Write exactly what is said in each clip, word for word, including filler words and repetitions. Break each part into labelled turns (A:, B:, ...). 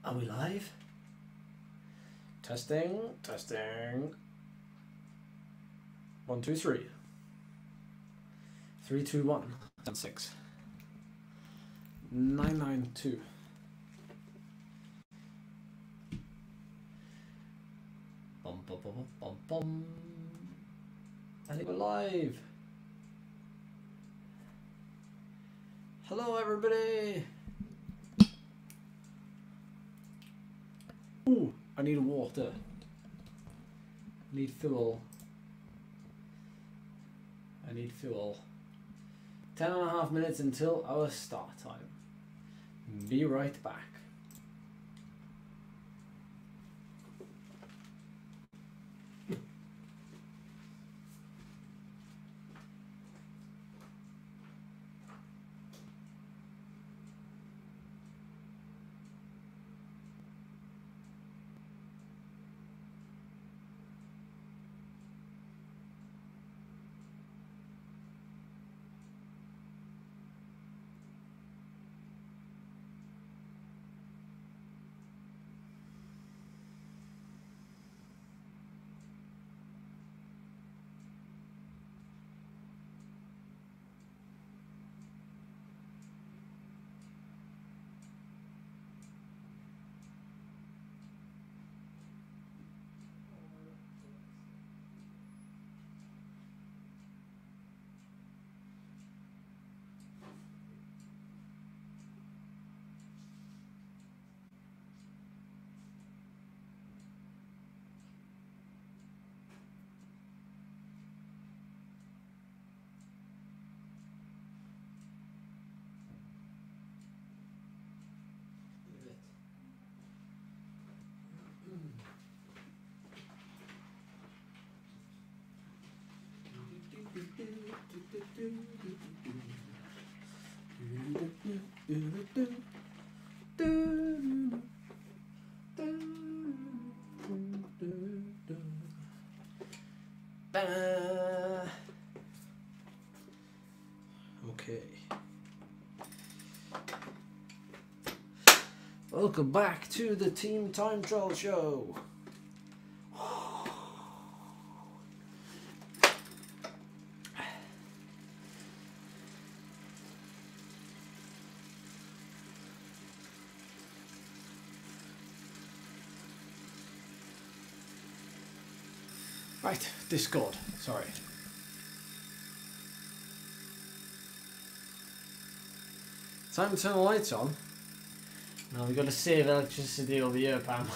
A: Are we live? Testing, testing. One, two, three. Three, two, one. Ten, six. Nine, nine, two. Bum, bum, bum, bum, bum. I think we're live. Hello, everybody. Ooh, I need water. I need fuel. I need fuel. Ten and a half minutes until our start time. Be right back. Okay. Welcome back to the Team Time Trial Show. Right, Discord, sorry. Time to turn the lights on. Now we've got to save electricity over here, Pam.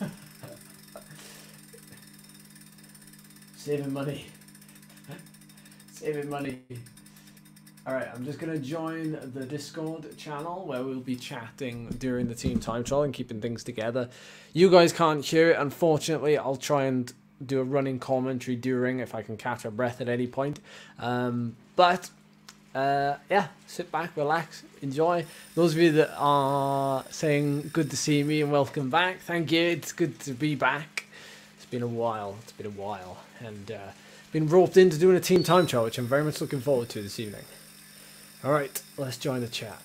A: Saving money. Saving money. Alright, I'm just going to join the Discord channel where we'll be chatting during the Team Time Trial and keeping things together. You guys can't hear it, unfortunately. I'll try and do a running commentary during if I can catch a breath at any point. Um, but, uh, yeah, sit back, relax, enjoy. Those of you that are saying good to see me and welcome back, thank you. It's good to be back. It's been a while. It's been a while. And uh, been roped into doing a Team Time Trial, which I'm very much looking forward to this evening. All right, let's join the chat.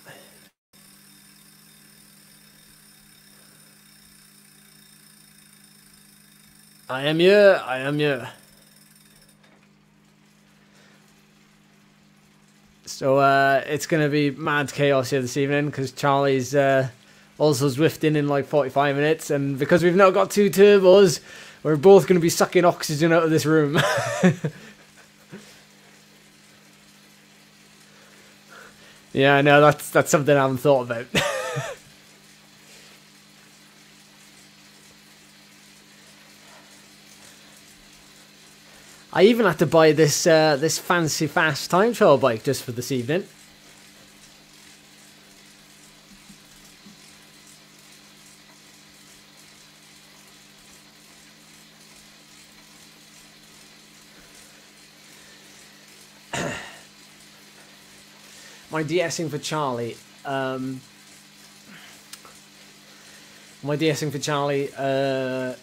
A: I am here, I am here. So uh, it's going to be mad chaos here this evening because Charlie's uh, also Zwifting in like forty-five minutes. And because we've now got two turbos, we're both going to be sucking oxygen out of this room. Yeah, I know, that's, that's something I haven't thought about. I even had to buy this uh, this fancy fast time trial bike just for this evening. My DSing for Charlie. Um, my DSing for Charlie. Uh,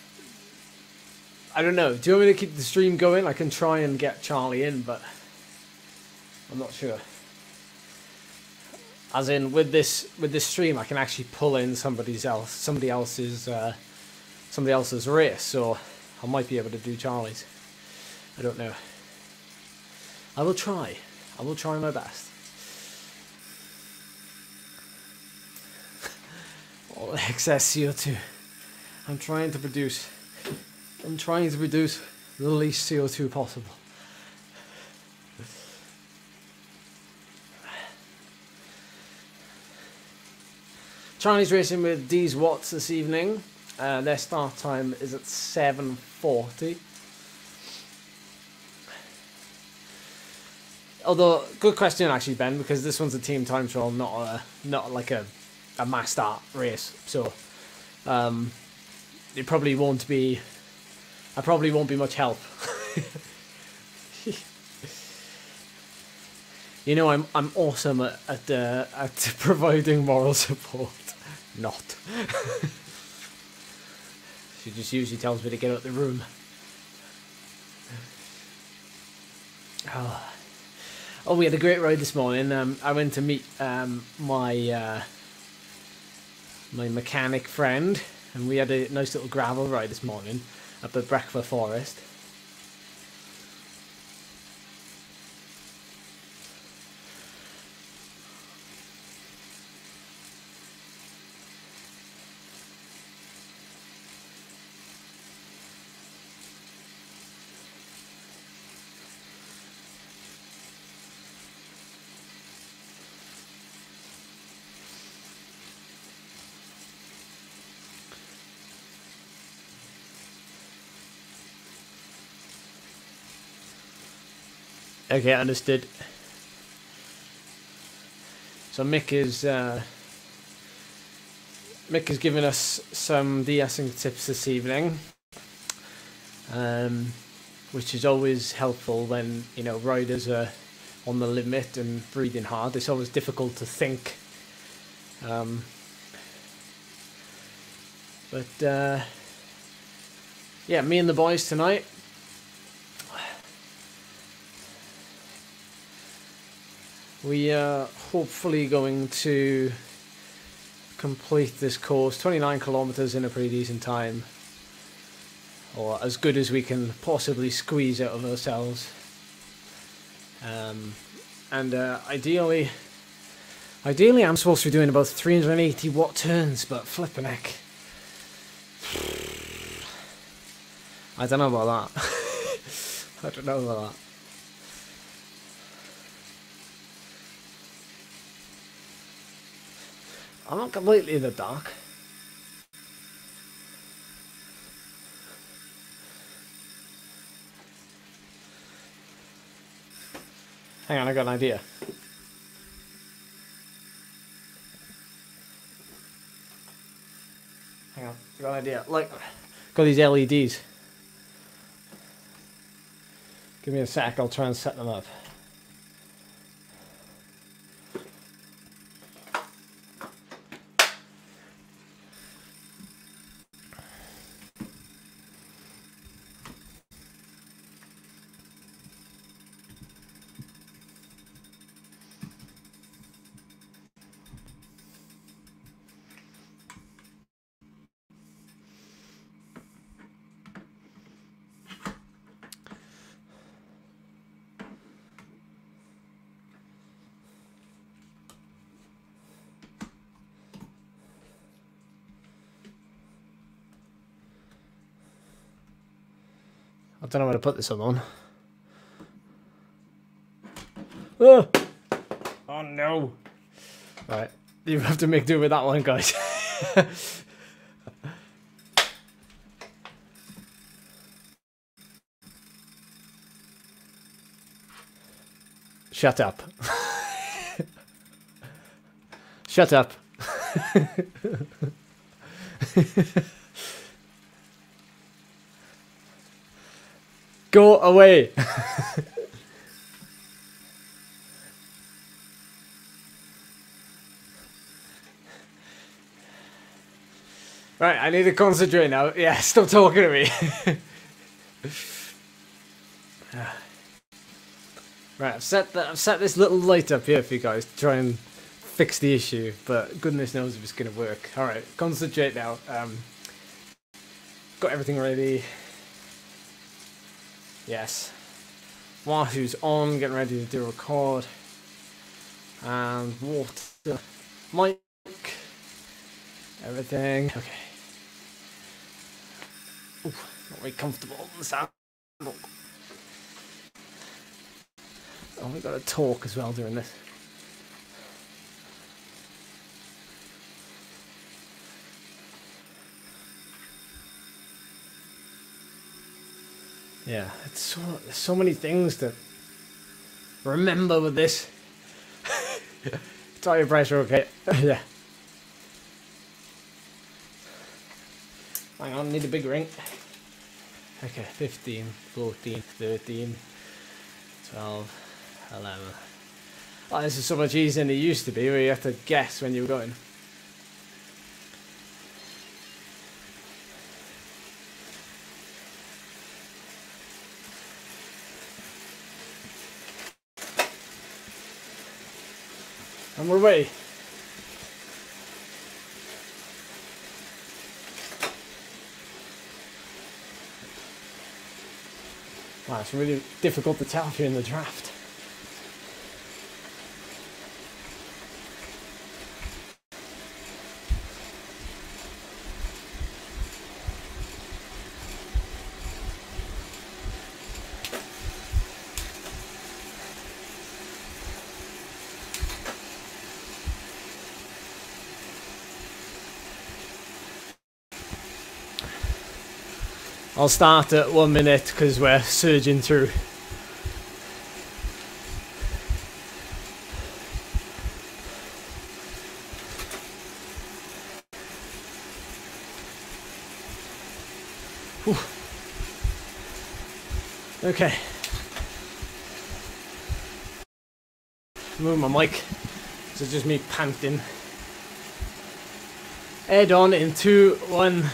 A: I don't know. Do you want me to keep the stream going? I can try and get Charlie in, but I'm not sure. As in, with this with this stream, I can actually pull in somebody's else, somebody else's, uh, somebody else's race. So I might be able to do Charlie's. I don't know. I will try. I will try my best. All excess C O two. I'm trying to produce. I'm trying to produce the least C O two possible. Charlie's racing with D's Watts this evening. Uh, their start time is at seven forty. Although, good question actually, Ben, because this one's a team time trial, not a, not like a, a mass start race. So, um, it probably won't be. I probably won't be much help. You know, I'm I'm awesome at at, uh, at providing moral support. Not. She just usually tells me to get out of the room. Oh. Oh, we had a great ride this morning. Um, I went to meet um, my uh, my mechanic friend, and we had a nice little gravel ride this morning up at Beic Forest. Okay, understood. So Mick is uh, Mick is giving us some de-icing tips this evening, um, which is always helpful when, you know, riders are on the limit and breathing hard. It's always difficult to think. Um, but uh, yeah, me and the boys tonight. We are hopefully going to complete this course, twenty-nine kilometers in a pretty decent time, or as good as we can possibly squeeze out of ourselves. Um, and uh, ideally, ideally I'm supposed to be doing about three hundred eighty watt turns, but flipping heck, I don't know about that. I don't know about that. I'm not completely in the dark. Hang on, I got an idea. Hang on, I got an idea. Like, got these L E Ds. Give me a sec, I'll try and set them up. I don't know where to put this one on. Oh, oh no. Right, you have to make do with that one, guys. Shut up. Shut up. Go away. Right, I need to concentrate now. Yeah, stop talking to me. Right, I've set that. I've set this little light up here for you guys to try and fix the issue, but goodness knows if it's going to work. All right, concentrate now. Um, got everything ready. Yes. Wahoo's on, getting ready to do a record. And water, mic, everything. Okay. Ooh, not very comfortable on the sound. Oh, we got to talk as well during this. Yeah, it's so, there's so many things to remember with this. Tire pressure, okay. Yeah. Hang on, need a big ring. Okay, fifteen, fourteen, thirteen, twelve, eleven. Oh, this is so much easier than it used to be, where you have to guess when you were going. And we're away. Wow, it's really difficult to tell if you're in the draft. I'll start at one minute because we're surging through. Whew. Okay. Move my mic. So just me panting. Head on in two, one.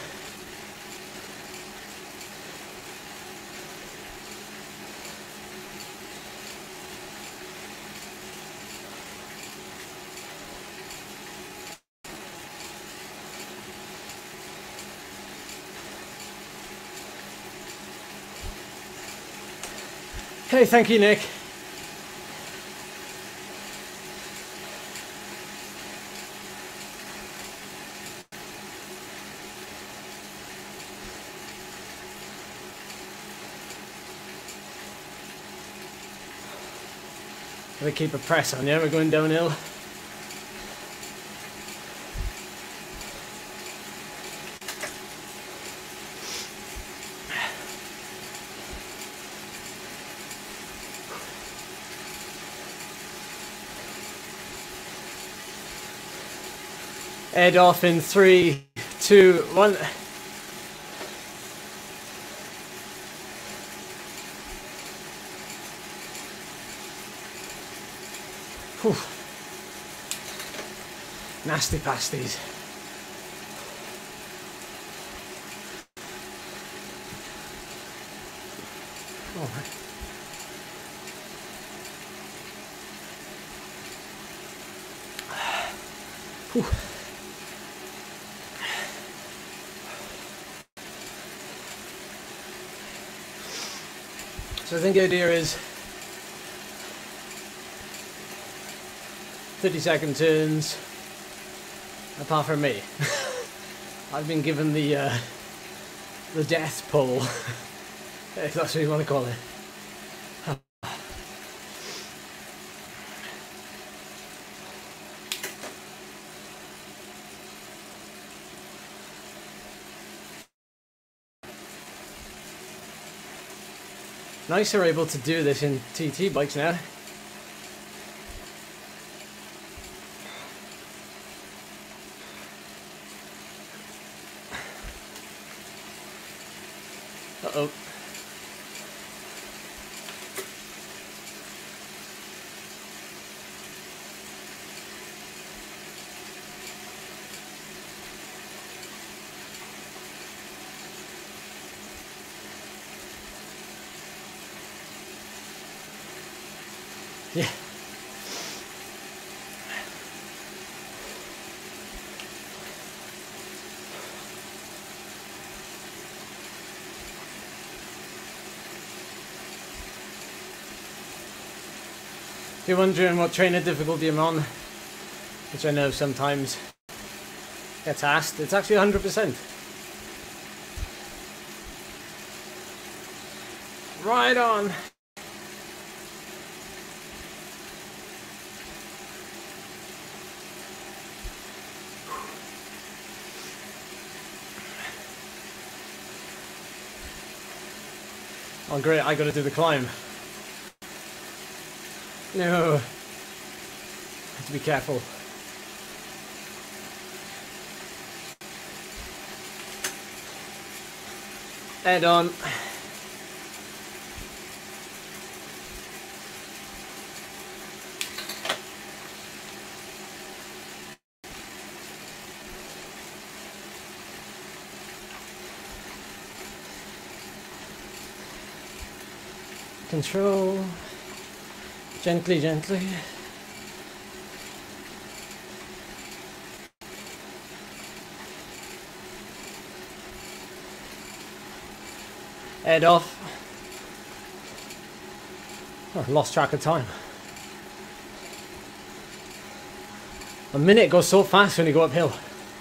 A: Okay, thank you, Nick. Gotta keep a press on, yeah? We're going downhill. Head off in three, two, one. Whew. Nasty pasties. All right. Whew. So I think the idea is thirty second turns, apart from me. I've been given the uh, the death pull, if that's what you want to call it. Nice they're able to do this in T T bikes now. Uh-oh. Yeah. you're wondering what trainer difficulty I'm on, which I know sometimes gets asked, it's actually one hundred percent. Right on. Oh great, I gotta do the climb. No. Have to be careful. Head on. Control. Gently, gently. Head off. Oh, I lost track of time. A minute goes so fast when you go uphill.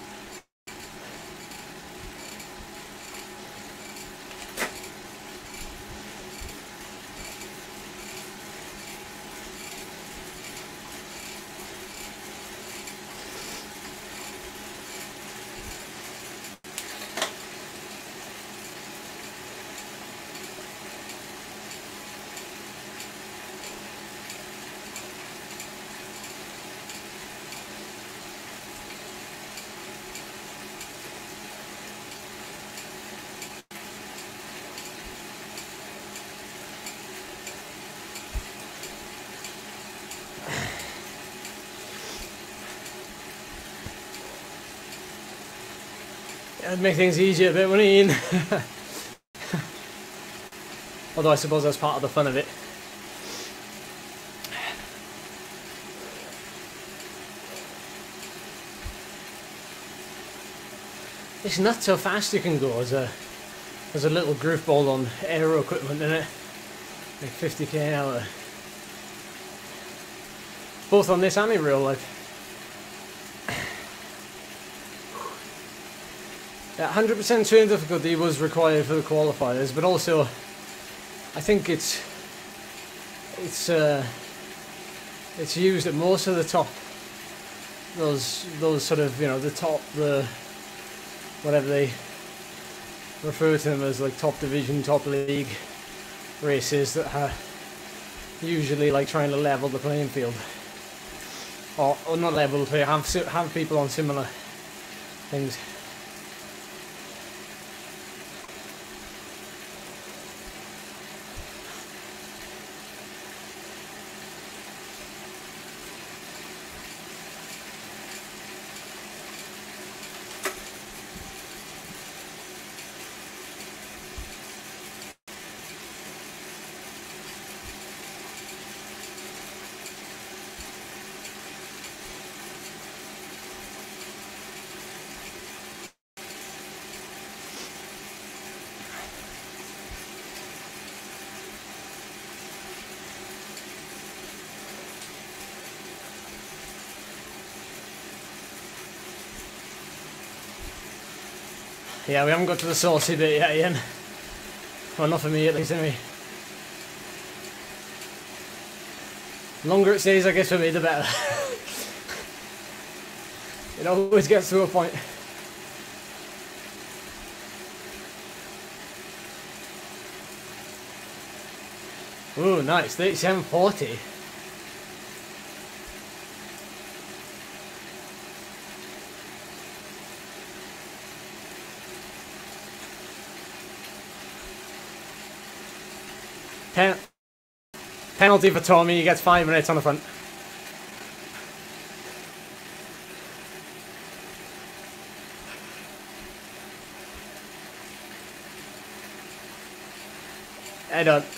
A: It'd make things easier a bit, wouldn't it, Ian? Although I suppose that's part of the fun of it. It's nuts how fast you can go as a as a little group ball on aero equipment, isn't it? Like fifty k an hour. Both on this and in real life. Yeah, one hundred percent training difficulty was required for the qualifiers, but also I think it's it's uh, it's used at most of the top, those those sort of, you know, the top, the whatever they refer to them as, like top division, top league races that are usually like trying to level the playing field, or, or not level the play, have have people on similar things. Yeah, we haven't got to the saucy bit yet, Ian. Well, not for me at least, anyway. The longer it stays, I guess, for me, the better. It always gets to a point. Ooh, nice, thirty-seven forty. Pen penalty for Tommy, he gets five minutes on the front. Head on.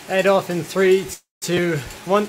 A: Head off in three, two, one.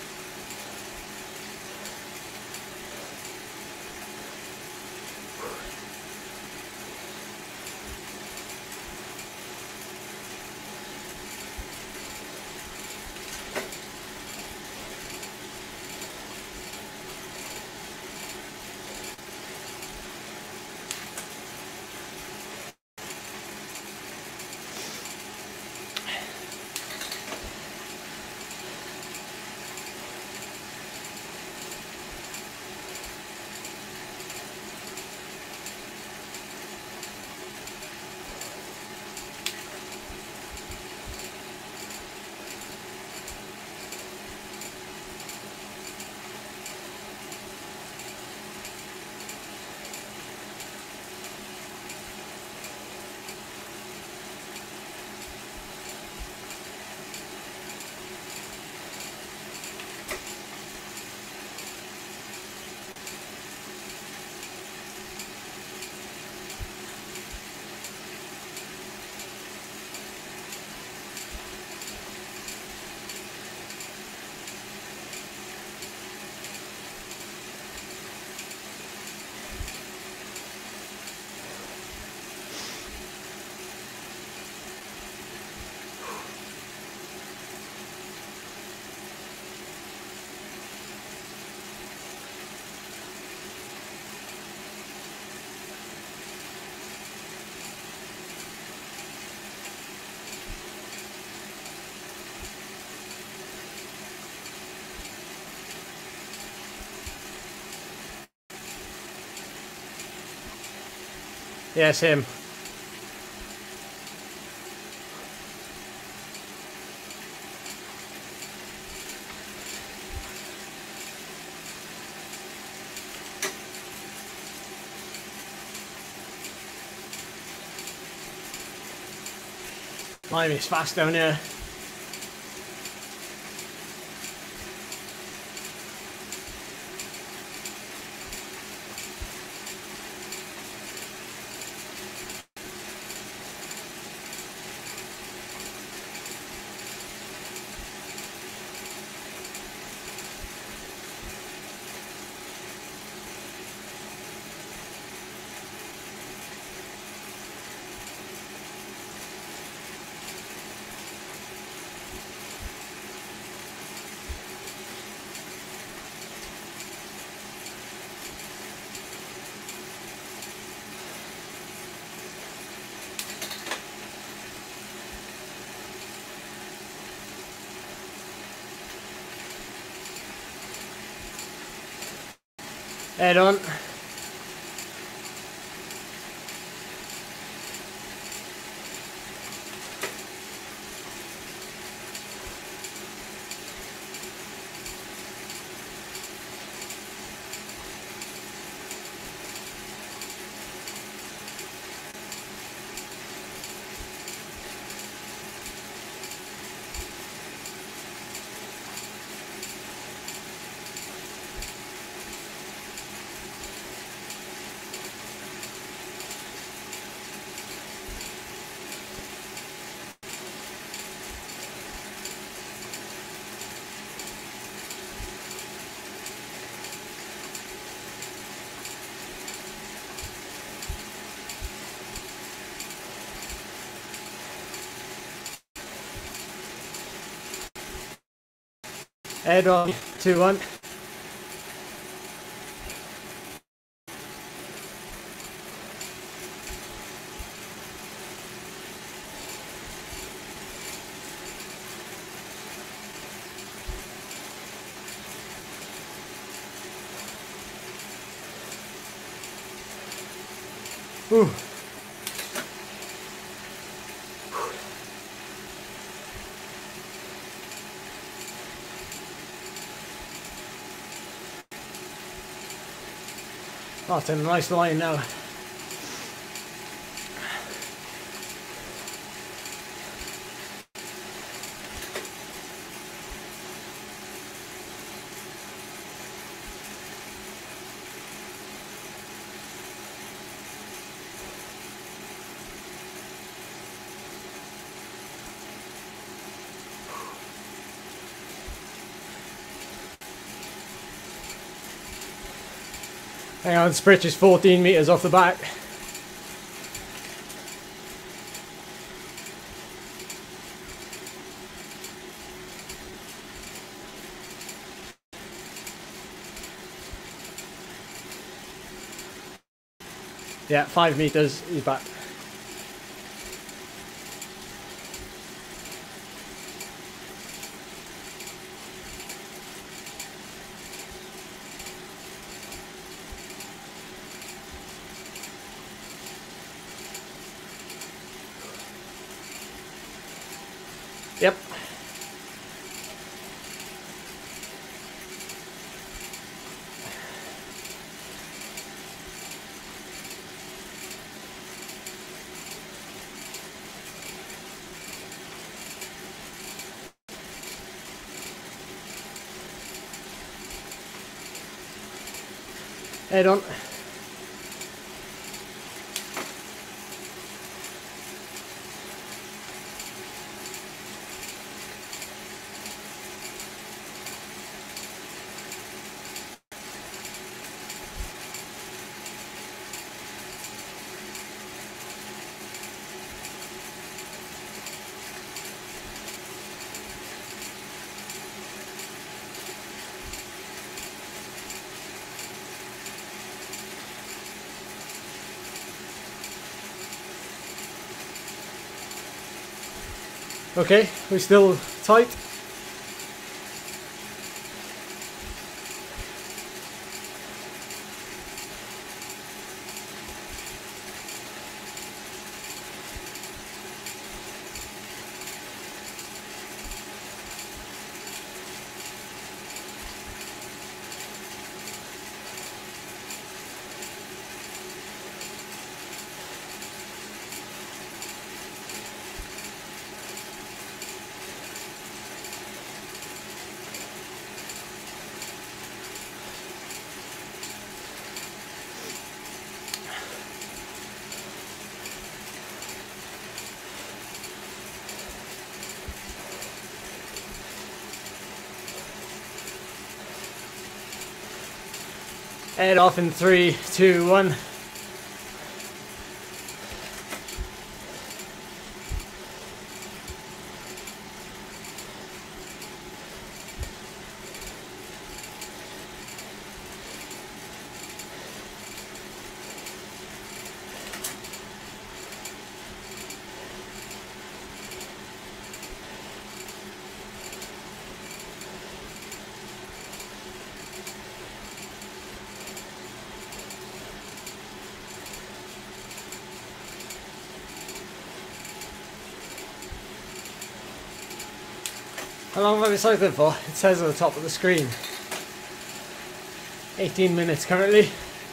A: Yes, him. Mine is fast down here. Head on. Head on, two, one. Ooh. Oh, it's in a nice line now. Hang on, Spritch is fourteen metres off the back. Yeah, five metres, he's back. Yep. Head on. Okay, we're still tight. Head off in three, two, one. How long have I been cycling for? It says at the top of the screen. eighteen minutes currently.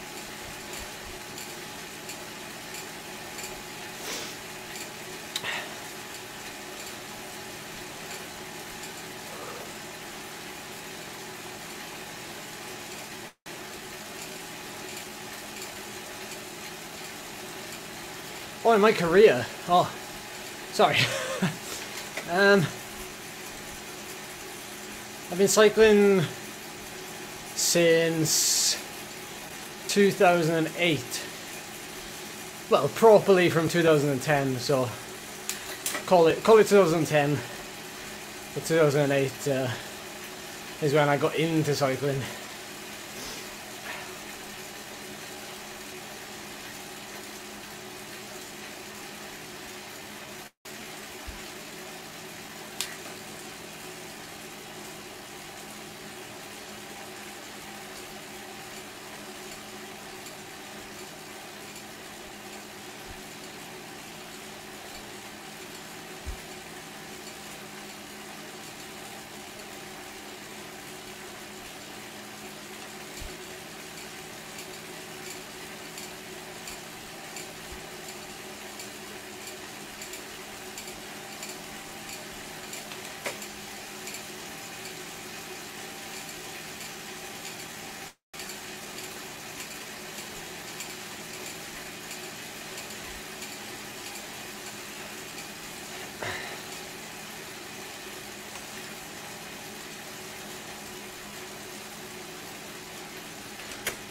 A: Oh, in my career. Oh, sorry. um... I've been cycling since two thousand eight. Well, properly from two thousand ten, so call it call it two thousand ten. But two thousand eight uh, is when I got into cycling.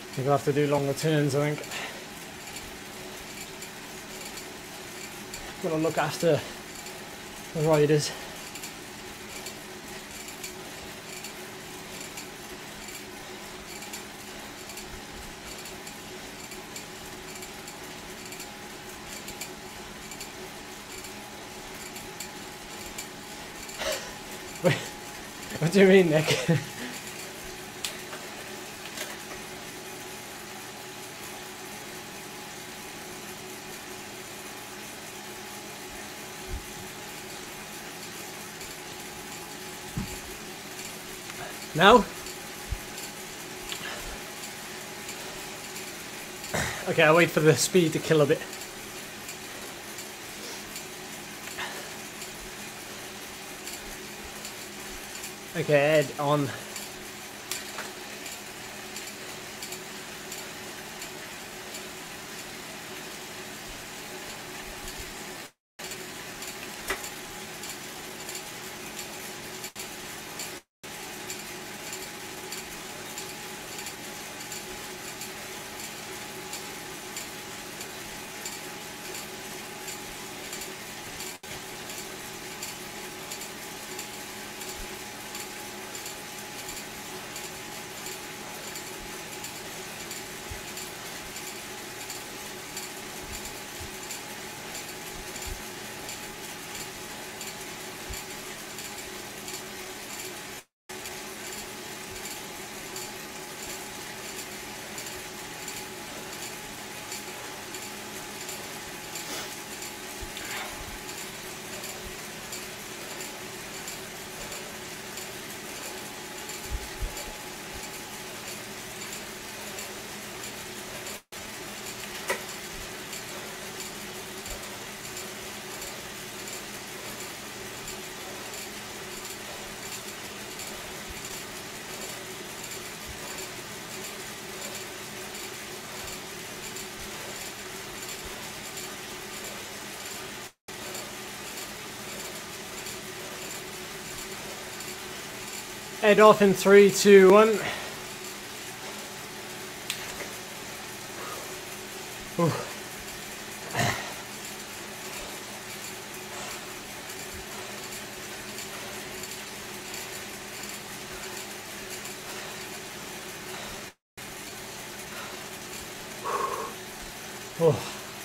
A: You're gonna have to do longer turns, I think. Gotta look after the riders. What do you mean, Nick? Now? Okay, I'll wait for the speed to kill a bit. Okay, Ed, on. Head off in three, two, one. Ooh. Oh.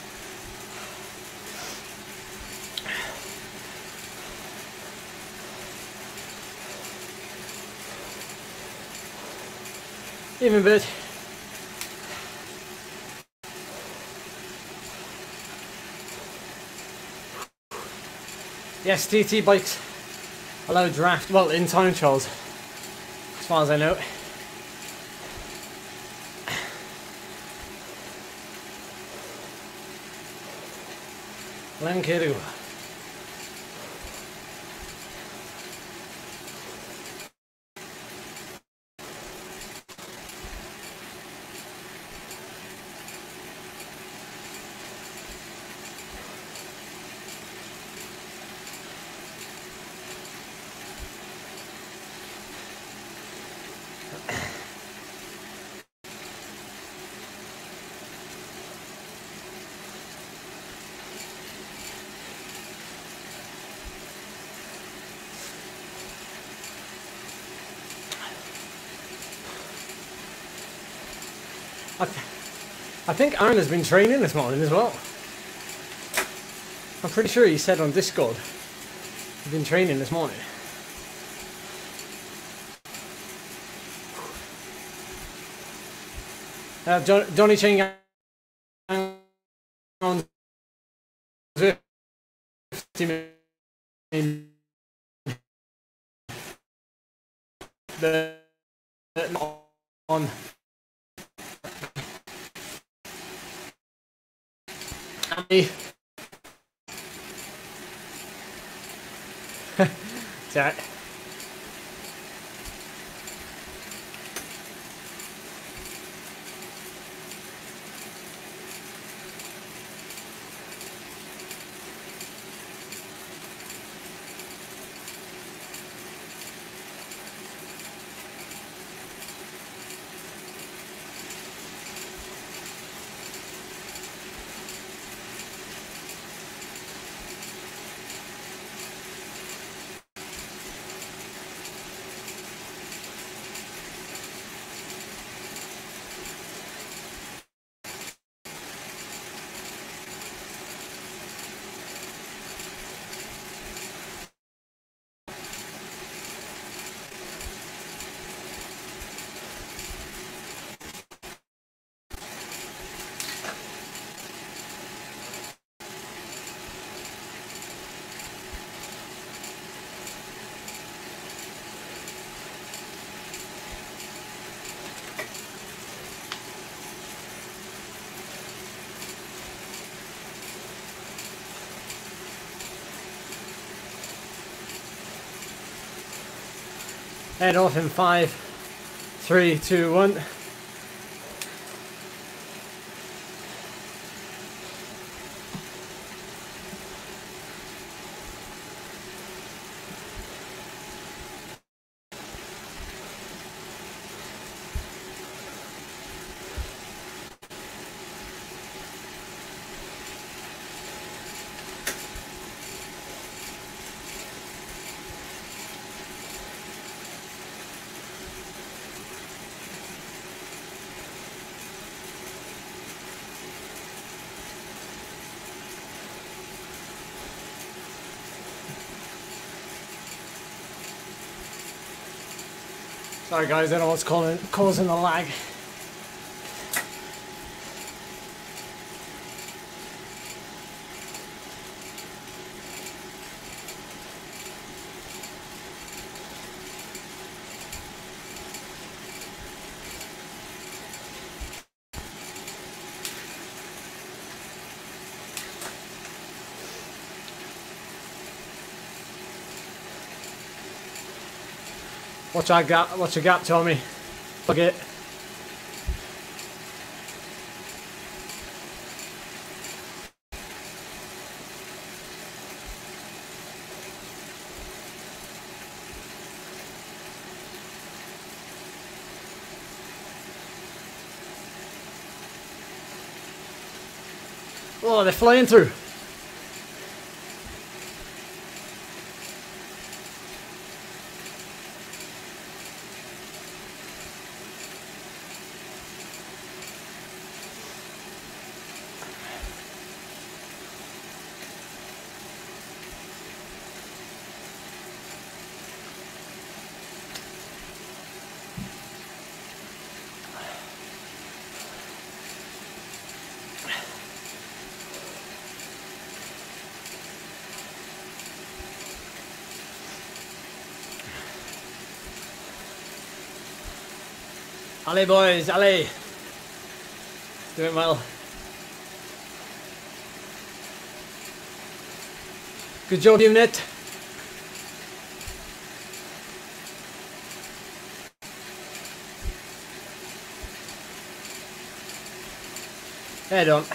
A: Even a bit. Yes, T T bikes allow draft, well, in time trials, as far as I know. Lankiru. I, th I think Aaron has been training this morning as well. I'm pretty sure he said on Discord he's been training this morning. Uh, John, Johnny Ching on Zwift the on Sorry. Head off in five, three, two, one. Sorry guys, I don't know what's causing, causing the lag. Watch our gap, watch your gap, Tommy. Plug it. Oh, they're flying through. Allez boys, allez! Doing well. Good job, unit. Head on.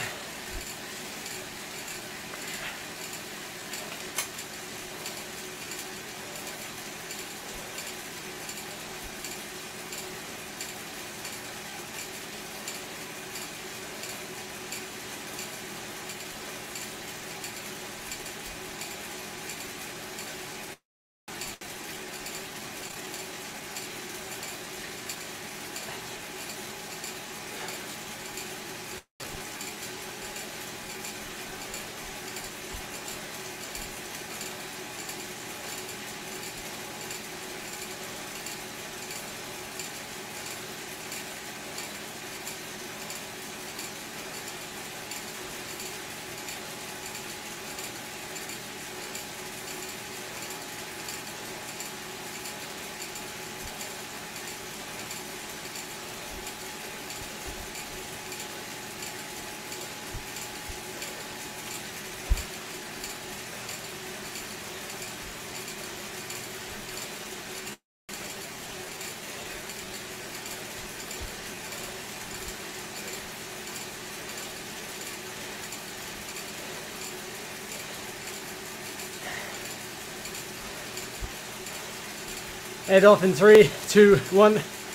A: Head off in three, two, one.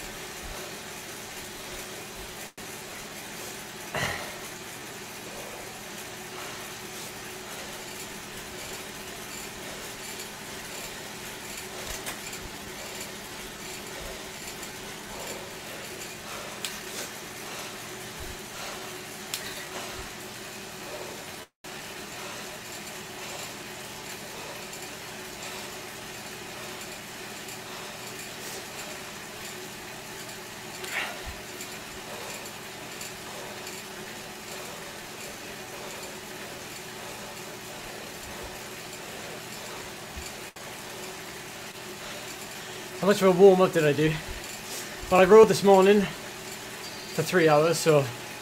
A: How much of a warm-up did I do? Well, I rode this morning for three hours, so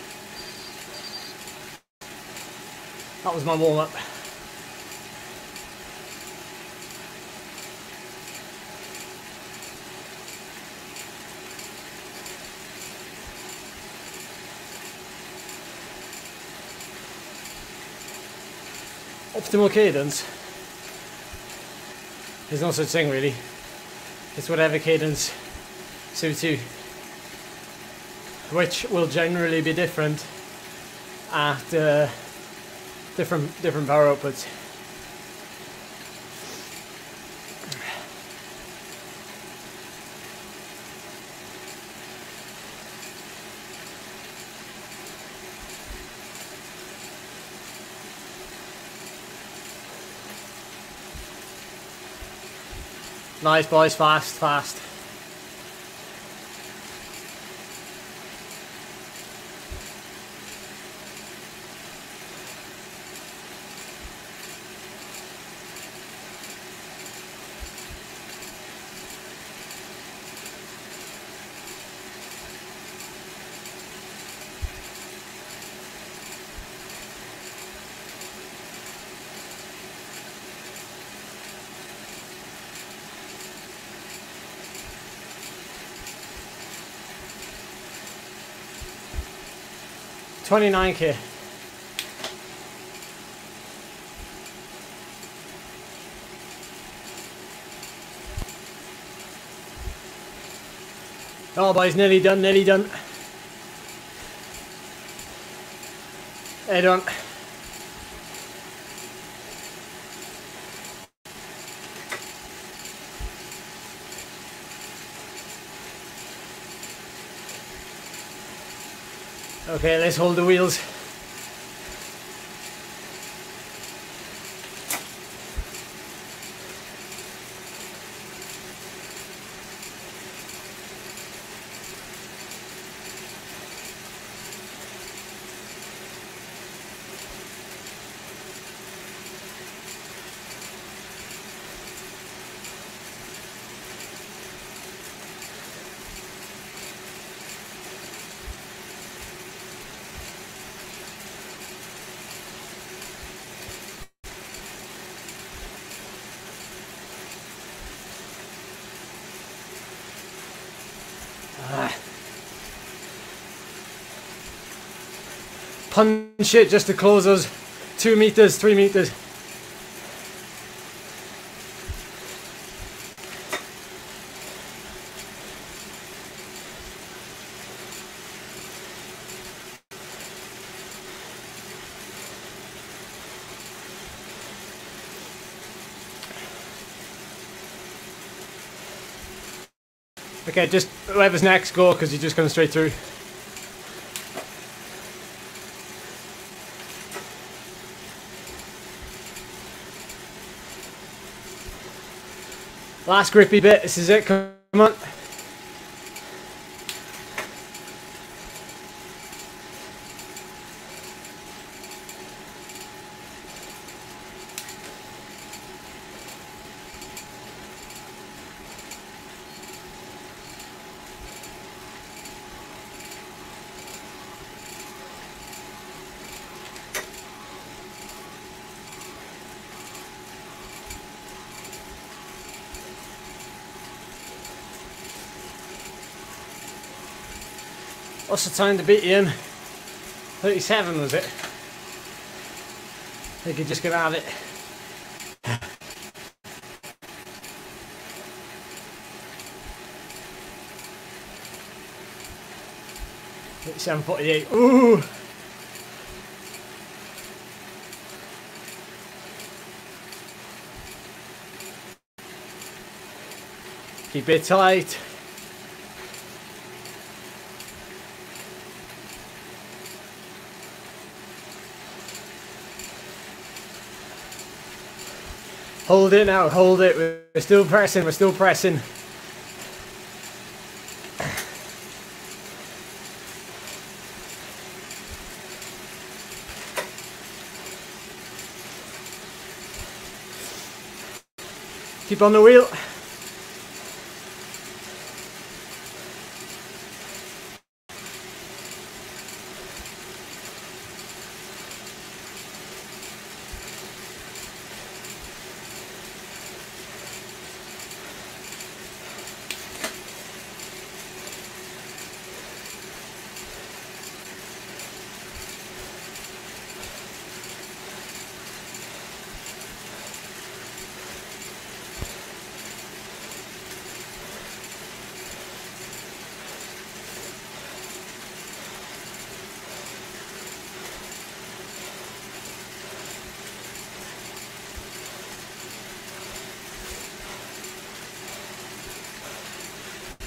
A: that was my warm-up. optimal cadence. There's no such thing really. It's whatever cadence suits you, which will generally be different at uh, different different power outputs. Nice boys, fast, fast. twenty-nine K. Oh boys, nearly done, nearly done. Head on. Okay, let's hold the wheels. Punch it just to close those two meters, three meters. Okay, just whoever's next, go, because you're just going straight through. Last grippy bit, this is it, come on. What's the time to beat you in? thirty-seven was it? I think you're just gonna have it. thirty-seven forty-eight. Ooh! Keep it tight. Hold it now, hold it. We're still pressing, we're still pressing. Keep on the wheel.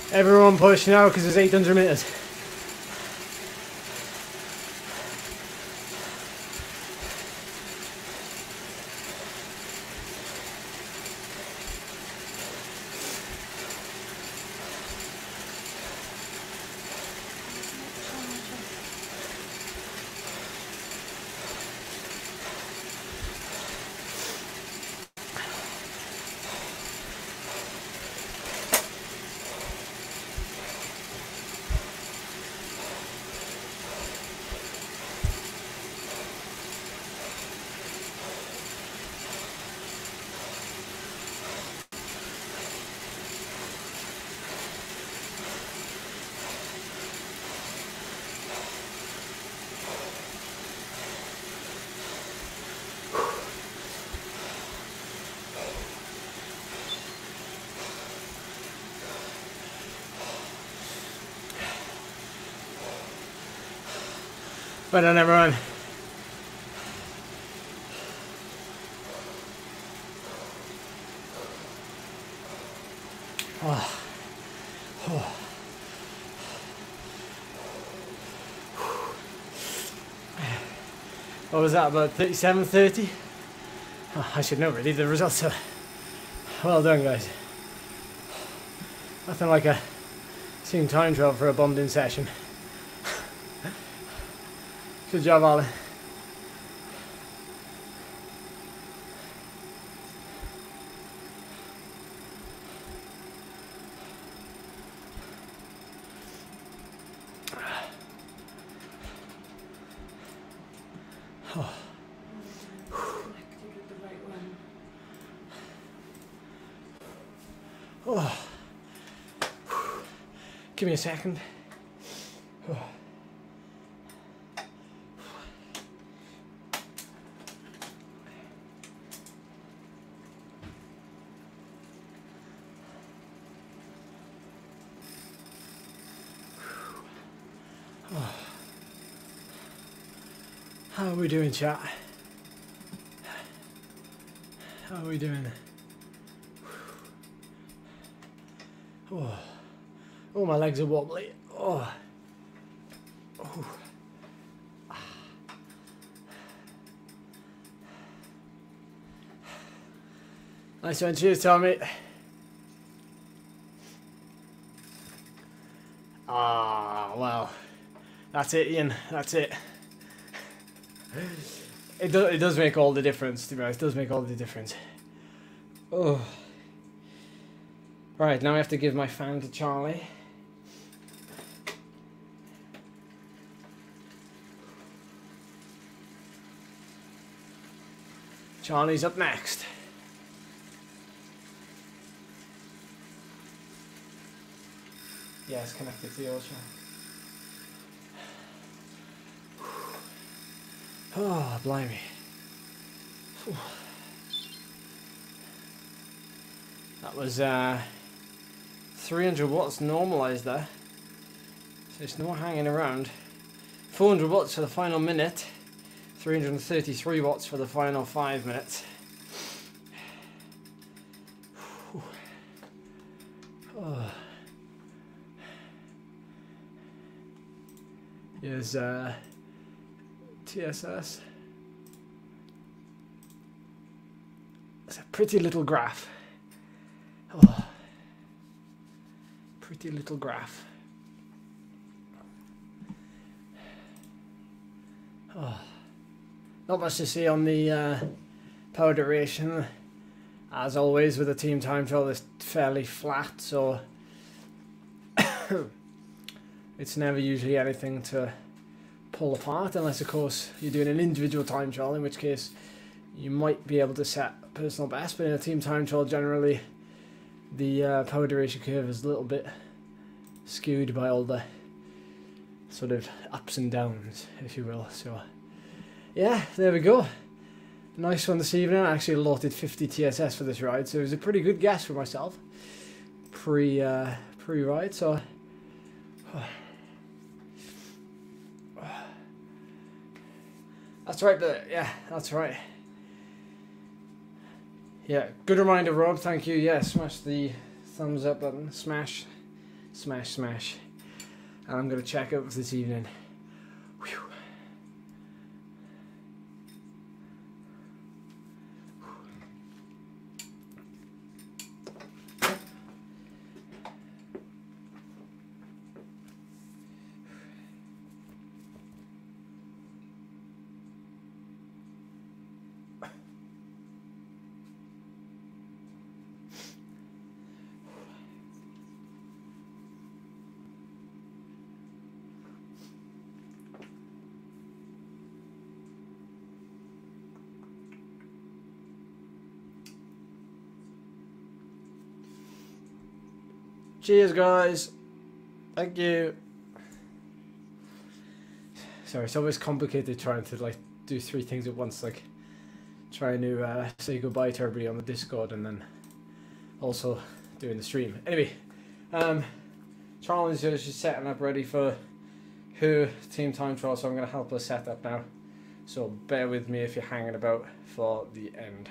A: Everyone push now because it's eight hundred meters. Well done, everyone. Oh. Oh. What was that, about thirty-seven, thirty? Oh, I should know really, the results are well done, guys. Nothing like a team time trial for a bombed in session. Good job, Alan. Oh. Oh. Give me a second. Oh. How are we doing, chat? How are we doing? Oh, oh, my legs are wobbly. Oh, oh. Nice one, cheers, Tommy. Ah, well, that's it, Ian. That's it. It does, it does make all the difference, to be honest. It does make all the difference. Oh. Right, now I have to give my fan to Charlie. Charlie's up next. Yeah, it's connected to yours, Charlie. Oh, blimey. That was uh, three hundred watts normalized there. So it's no hanging around. four hundred watts for the final minute. three hundred thirty-three watts for the final five minutes. Oh. Here's uh, T S S. It's a pretty little graph. Oh, pretty little graph. Oh, not much to see on the uh, power duration. As always with a team time trial, it's fairly flat, so it's never usually anything to pull apart, unless of course you're doing an individual time trial, in which case you might be able to set a personal best. But in a team time trial, generally the uh, power duration curve is a little bit skewed by all the sort of ups and downs, if you will. So yeah, there we go. Nice one this evening. I actually allotted fifty T S S for this ride, so it was a pretty good guess for myself pre uh, pre ride. So that's right, but yeah, that's right. Yeah, good reminder, Rob. Thank you. Yeah, smash the thumbs up button. Smash, Smash, smash. And I'm going to check out this evening. Whew. Cheers, guys. Thank you. Sorry, it's always complicated trying to like do three things at once, like trying to uh, say goodbye to everybody on the Discord and then also doing the stream. Anyway, um, Charles is just setting up ready for her team time trial, so I'm going to help her set up now. So bear with me if you're hanging about for the end.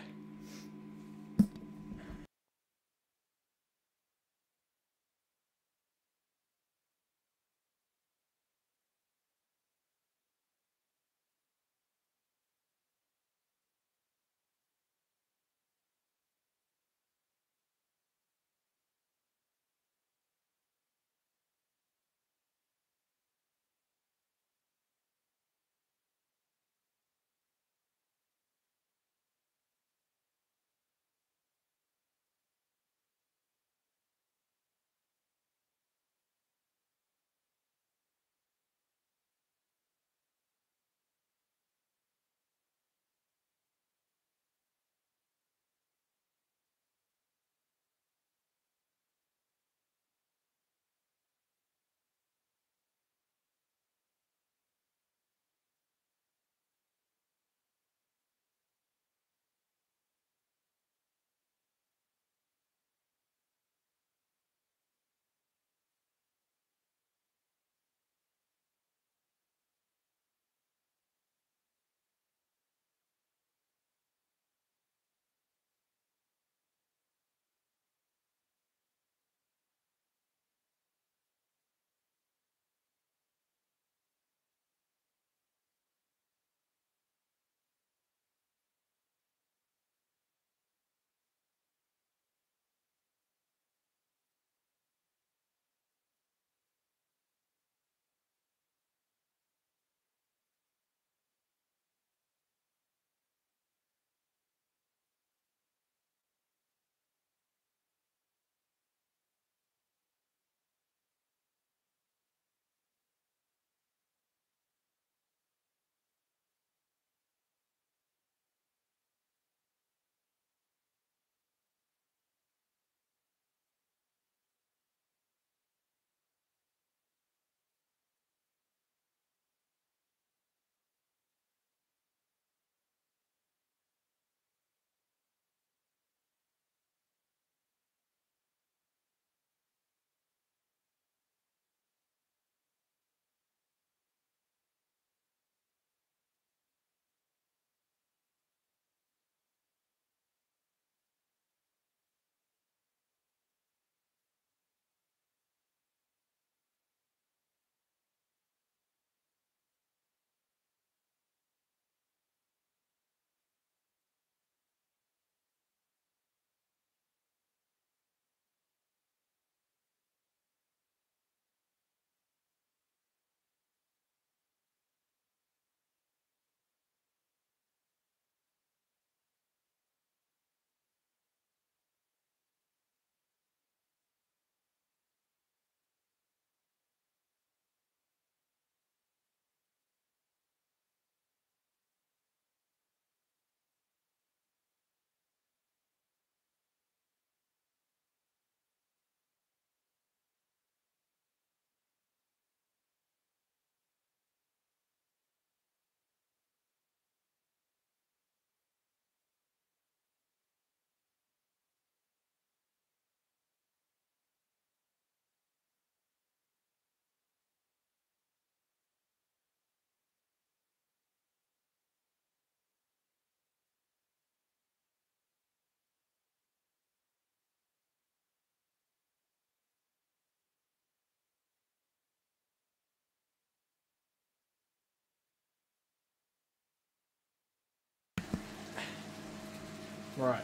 A: Right.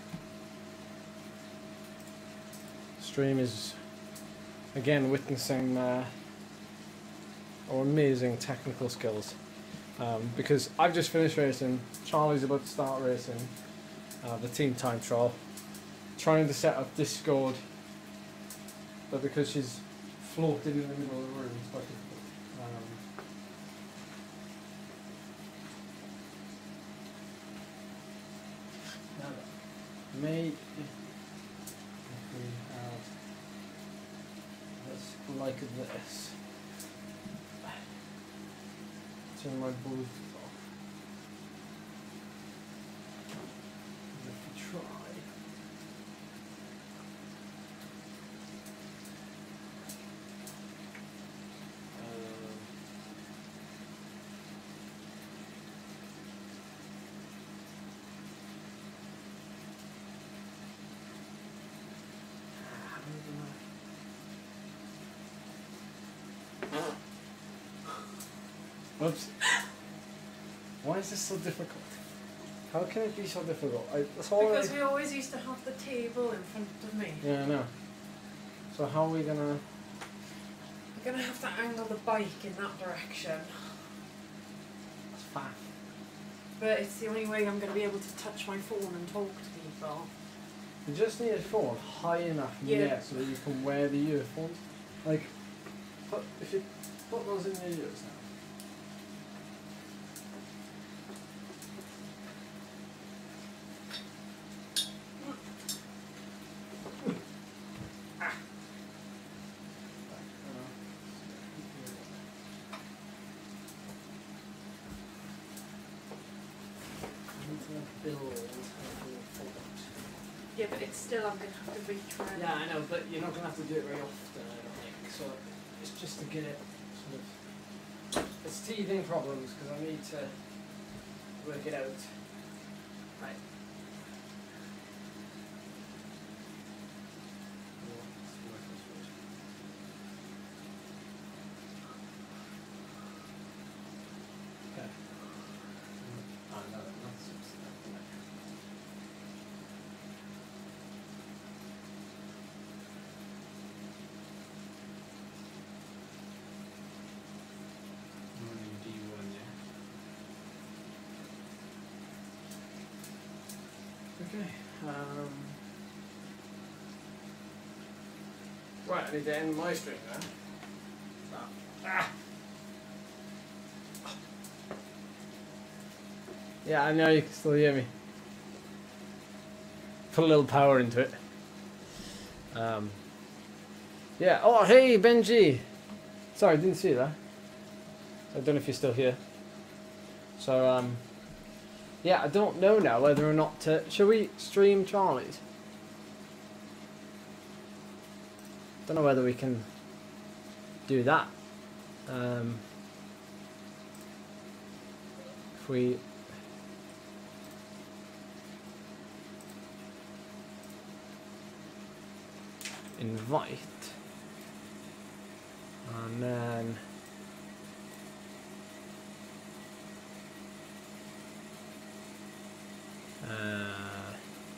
A: Stream is again witnessing uh, our amazing technical skills. Um, because I've just finished racing, Charlie's about to start racing, uh, the team time trial, trying to set up Discord, but because she's floated in the middle of the room, it's quite difficult. Um, now, maybe if we have this like this. Turn my Bluetooth off. And if we try. Um, Whoops. Why is this so difficult? How can it be so difficult? I, that's all
B: because
A: I...
B: we always used to have the table in front of me.
A: Yeah, I know. So how are we gonna...
B: We're gonna have to angle the bike in that direction.
A: That's fine.
B: But it's the only way I'm gonna be able to touch my phone and talk to people.
A: You just need a phone high enough in the
B: Yeah.
A: air so that you can wear the earphones. Like, put, if you put those in your ears now.
B: Yeah, but it's still, I'm gonna have to reach around.
A: Yeah, I know, but you're not going to have to do it very often, I don't think. So it's just to get it sort of... It's teething problems because I need to work it out. Right. Okay. Oh, no, that's just... D one, yeah. Okay. Um, right, I need to end my string now. Ah. Ah. Yeah, I know you can still hear me. Put a little power into it. Um, yeah. Oh, hey, Benji. Sorry, I didn't see that. I don't know if you're still here. So, um, yeah, I don't know now whether or not to... Shall we stream Charlie's? Don't know whether we can do that. Um, if we... invite... And then... Uh,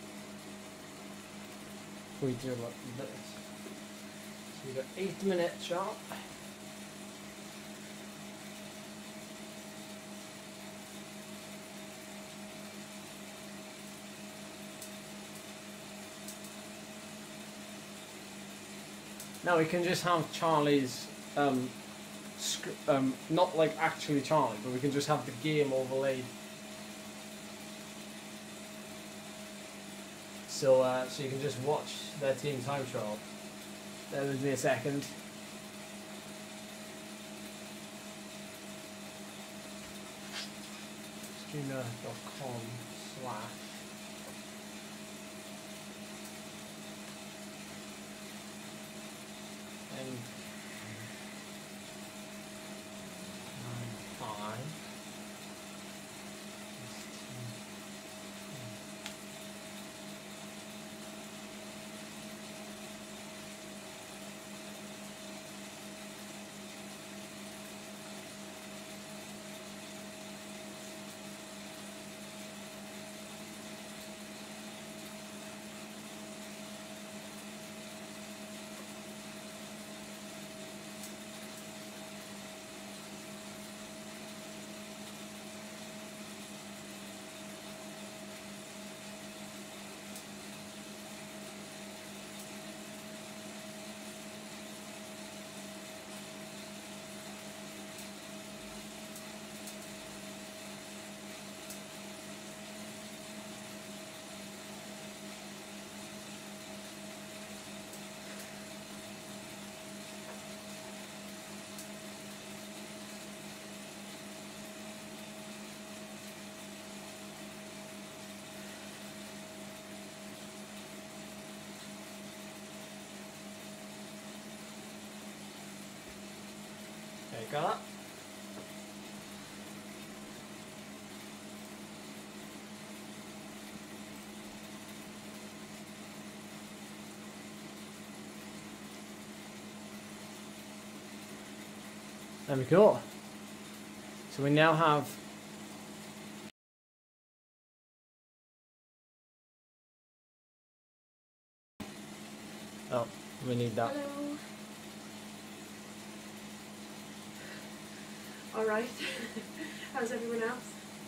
A: we do like this. So we got eight minutes sharp. Now we can just have Charlie's, um, sc um, not like actually Charlie, but we can just have the game overlaid. So, uh, so you can just watch their team time trial. Bear with me a second. streamer dot com slash and five. Got that? There we go. So we now have oh, we need that.
B: Hello. All right. How's everyone else?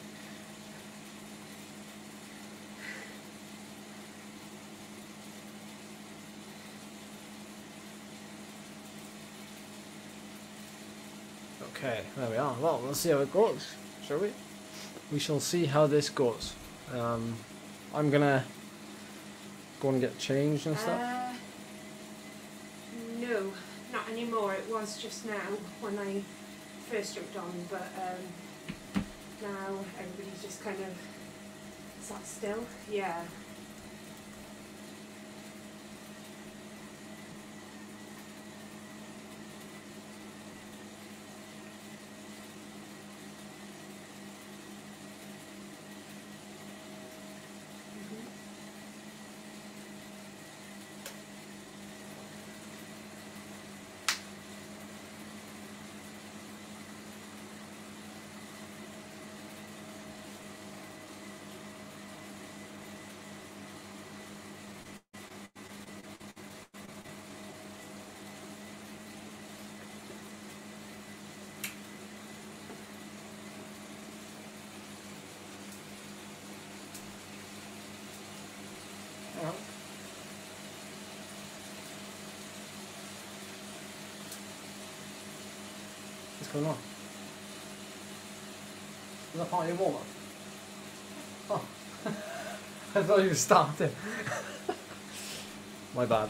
A: Okay, there we are. Well, we'll see how it goes, shall we? We shall see how this goes. Um, I'm gonna go and get changed and stuff.
B: Uh, no, not anymore. It was just now when I first jumped on, but um, now everybody's just kind of sat still. Yeah.
A: Alright. What's going on? Is that part of your warm up? Oh. I thought you were starting. My bad.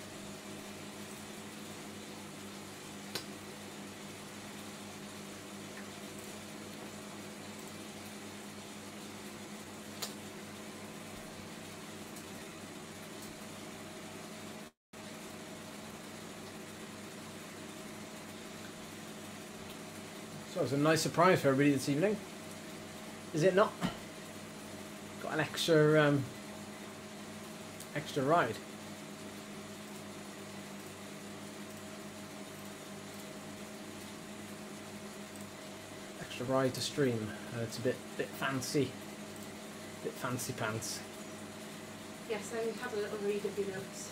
A: So it's a nice surprise for everybody this evening. Is it not? Got an extra um, extra ride. Extra ride to stream. Uh, it's a bit bit fancy. Bit fancy pants.
B: Yes, I had a little read of your notes.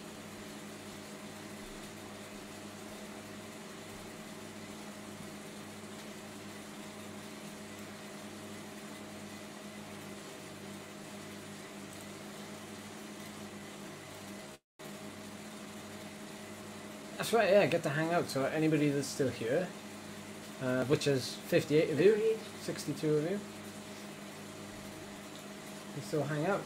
A: That's right, yeah, get to hang out. So anybody that's still here, uh, which is fifty-eight of you,
B: Agreed.
A: sixty-two of you, can still hang out.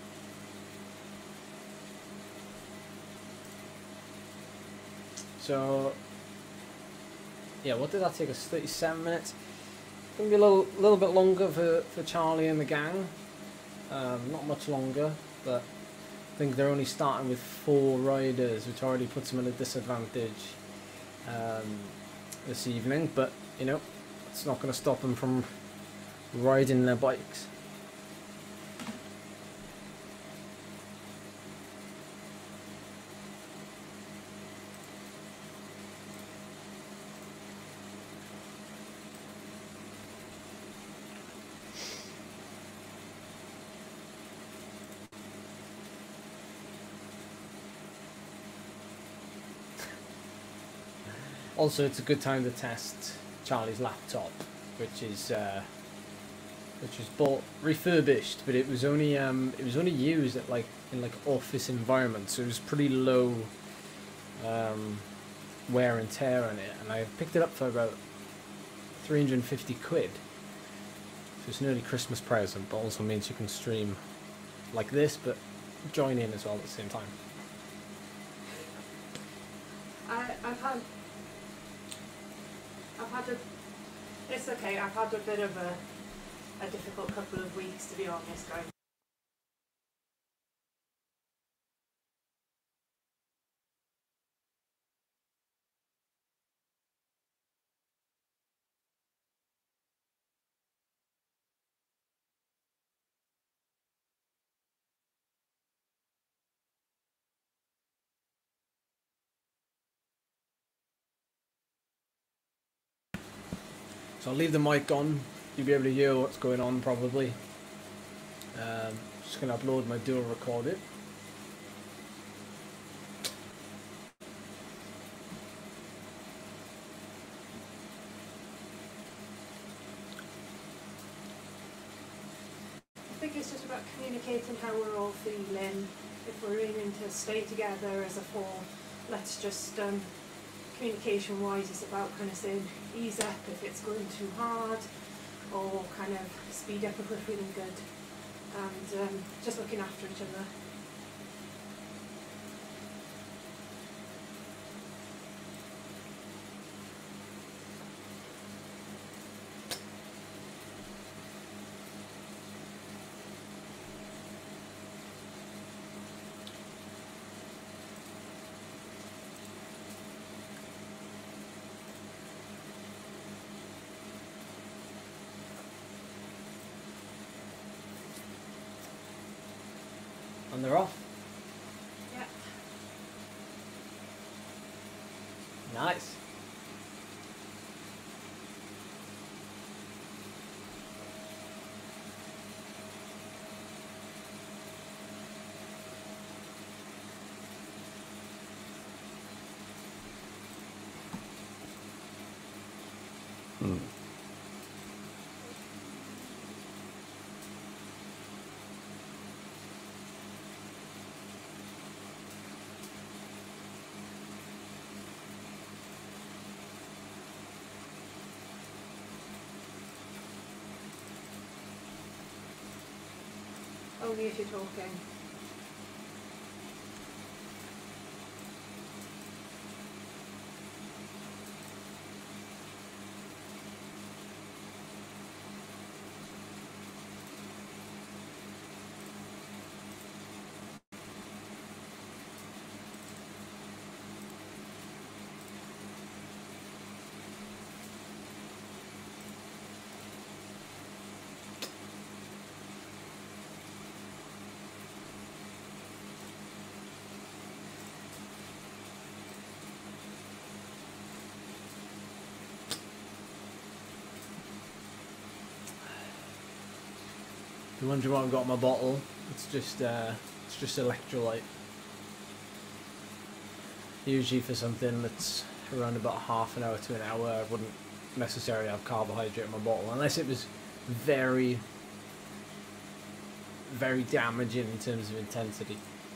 A: So, yeah, what did that take us? thirty-seven minutes. Gonna be a little, little bit longer for, for Charlie and the gang. Um, not much longer, but I think they're only starting with four riders, which already puts them at a disadvantage um, this evening. But you know, it's not going to stop them from riding their bikes. Also, it's a good time to test Charlie's laptop, which is uh, which was bought refurbished, but it was only um, it was only used at like in like office environments, so it was pretty low um, wear and tear on it, and I picked it up for about three hundred and fifty quid. So it's an early Christmas present, but also means you can stream like this, but join in as well at the same time.
B: I, I've had, I've had a, it's okay, I've had a bit of a, a difficult couple of weeks, to be honest, going
A: So I'll leave the mic on. You'll be able to hear what's going on probably. Um, just going to upload my dual recording.
B: I think it's just about communicating how we're all feeling. If we're aiming to stay together as a four, let's just, um, communication-wise, it's about kind of saying ease up if it's going too hard, or kind of speed up if we're feeling good, and um, just looking after each other.
A: And they're off.
B: Yeah.
A: Nice. Mm.
B: Only if you're talking.
A: If you're wondering what I've got in my bottle, it's just uh, it's just electrolyte. Usually for something that's around about half an hour to an hour, I wouldn't necessarily have carbohydrate in my bottle unless it was very, very damaging in terms of intensity.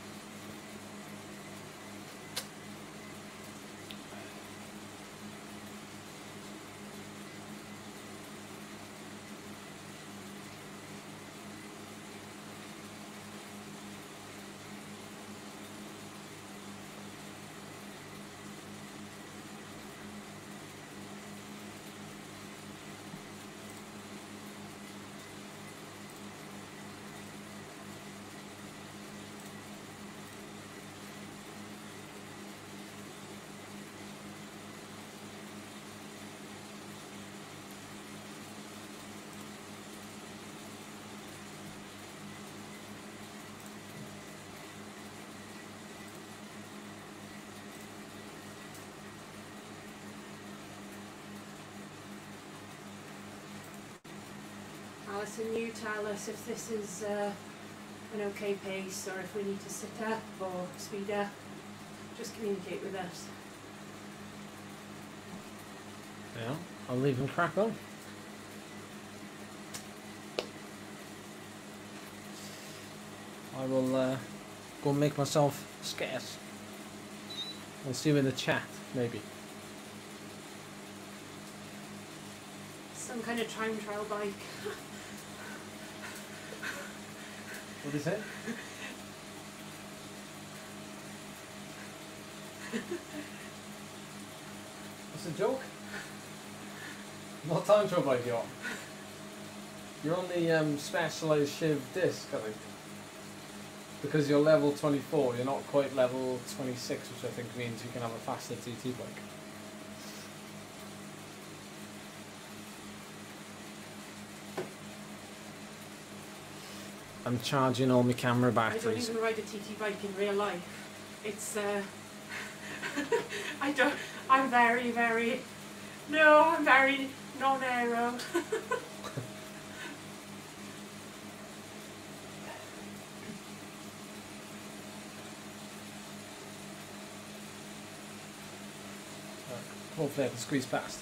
B: Alison, you tell us if this is uh, an okay pace, or if we need to sit up or speed up. Just communicate with us.
A: Yeah, I'll leave them crack on. I will uh, go and make myself scarce. I'll see you in the chat, maybe.
B: Some kind of time trial bike.
A: What is it? What's the joke? What time trial bike are you on? You're on the um, specialised Shiv disc, I think. Because you're level twenty-four, you're not quite level twenty-six, which I think means you can have a faster T T bike. I'm charging all my camera batteries.
B: I don't even ride a T T bike in real life. It's, uh... I don't... I'm very, very... No, I'm very non-aero.
A: Hopefully I can squeeze past.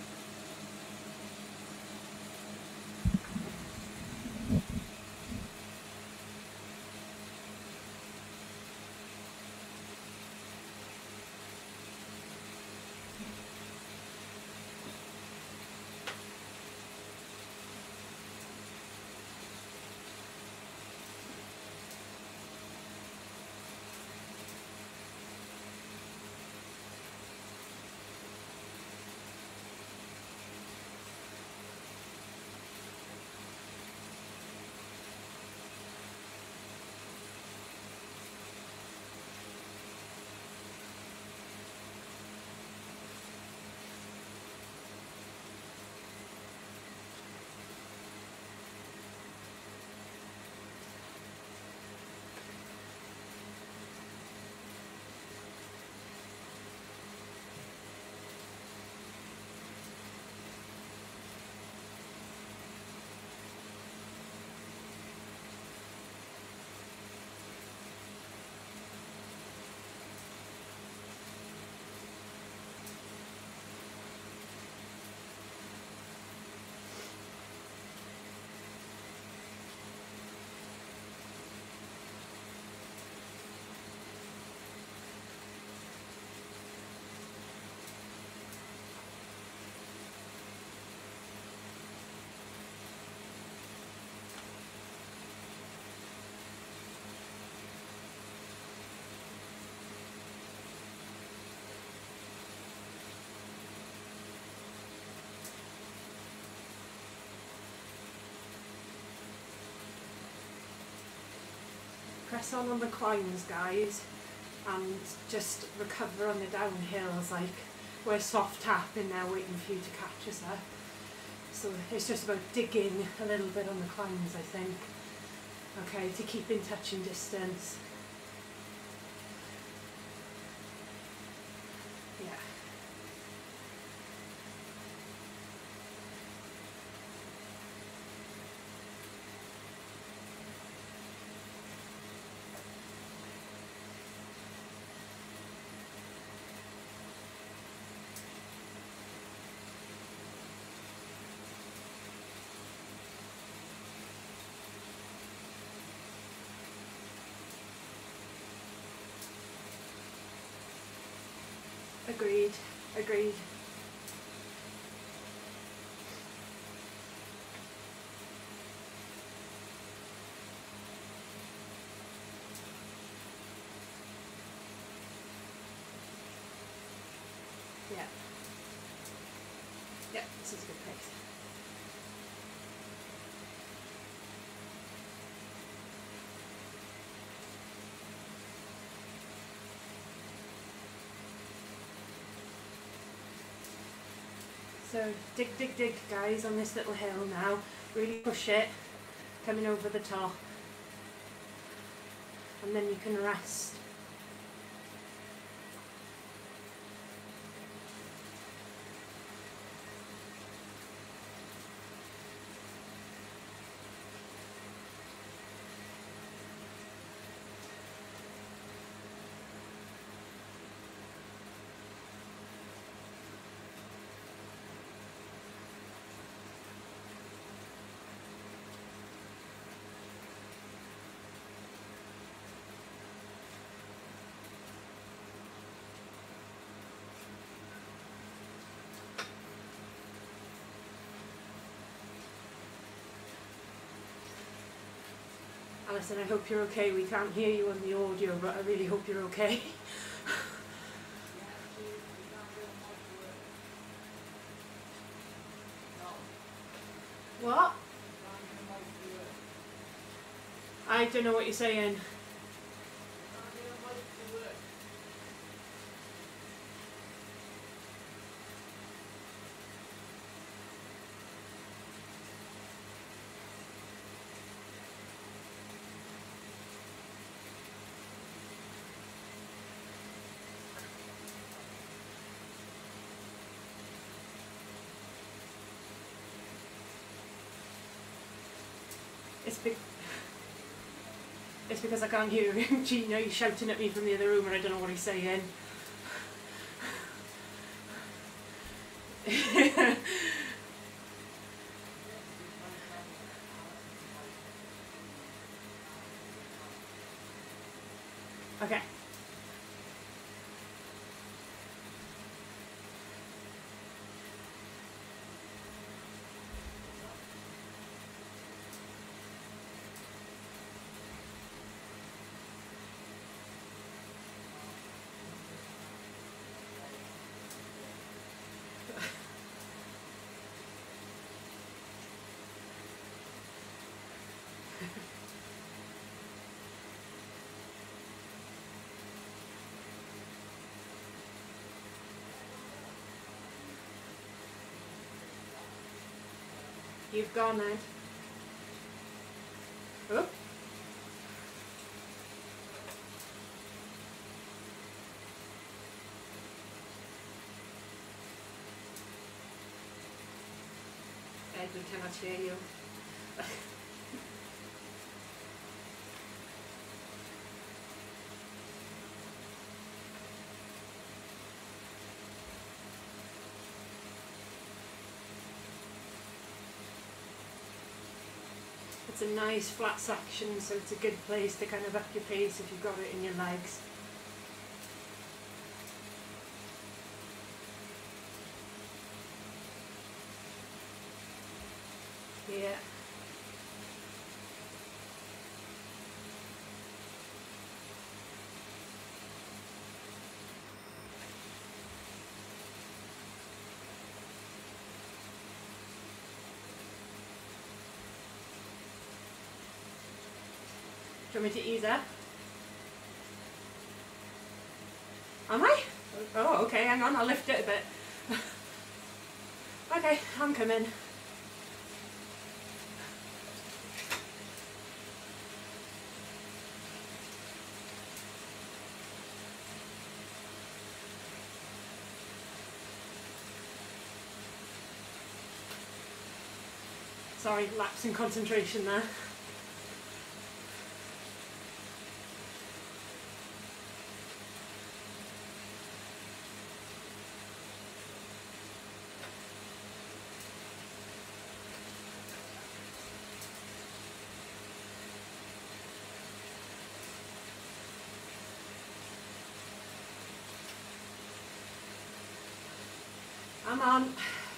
B: Press on on the climbs, guys, and just recover on the downhills, like we're soft tapping now waiting for you to catch us up. So it's just about digging a little bit on the climbs, I think. Okay, to keep in touching distance. Yeah. Agreed, agreed. Yeah. Yeah, this is a good pace. So dig, dig, dig, guys, on this little hill now. Really push it, coming over the top. And then you can rest. Alison, I hope you're okay. We can't hear you on the audio, but I really hope you're okay. What? I don't know what you're saying. It's big. It's because I can't hear him. You know, he's shouting at me from the other room and I don't know what he's saying. Okay. You've gone now. Oh. Ed, we cannot hear you. It's a nice flat section, so it's a good place to kind of up your pace if you've got it in your legs. Yeah. Do you want me to ease up? Am I? Oh, okay, hang on, I'll lift it a bit. Okay, I'm coming. Sorry, lapse in concentration there. I'm on.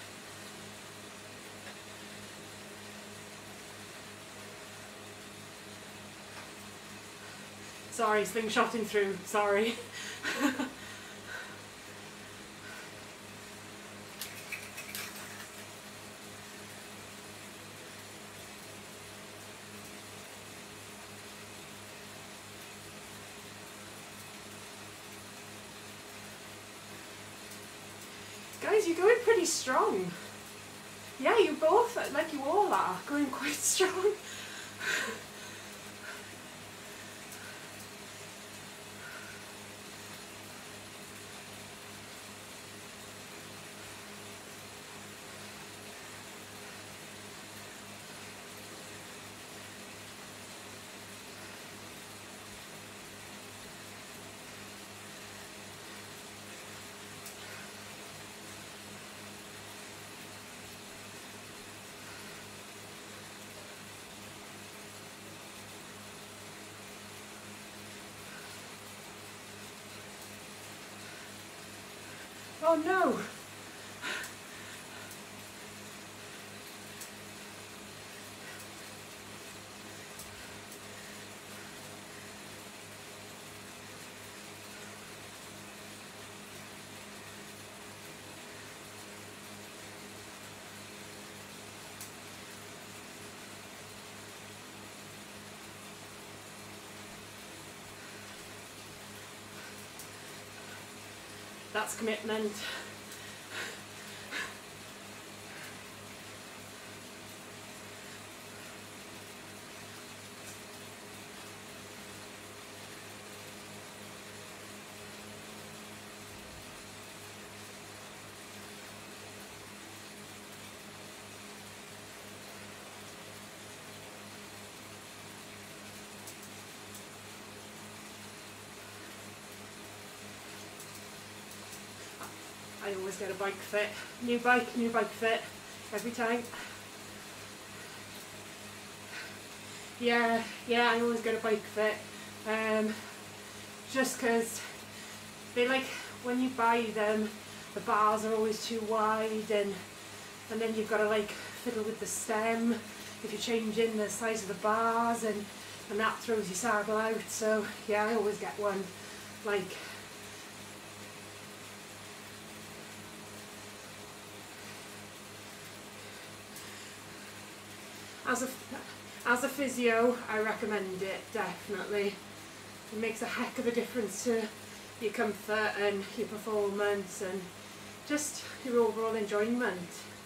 B: Sorry, slingshotting through, sorry. Guys, you're going pretty strong. Yeah, you both, like you all are, going quite strong. Oh no! That's commitment. I always get a bike fit. New bike, new bike fit, every time. Yeah, yeah, I always get a bike fit. Um, just because they like, when you buy them, the bars are always too wide, and and then you've got to like fiddle with the stem if you're changing the size of the bars, and, and that throws your saddle out. So yeah, I always get one. Like, as a as a physio, I recommend it, definitely. It makes a heck of a difference to your comfort and your performance and just your overall enjoyment.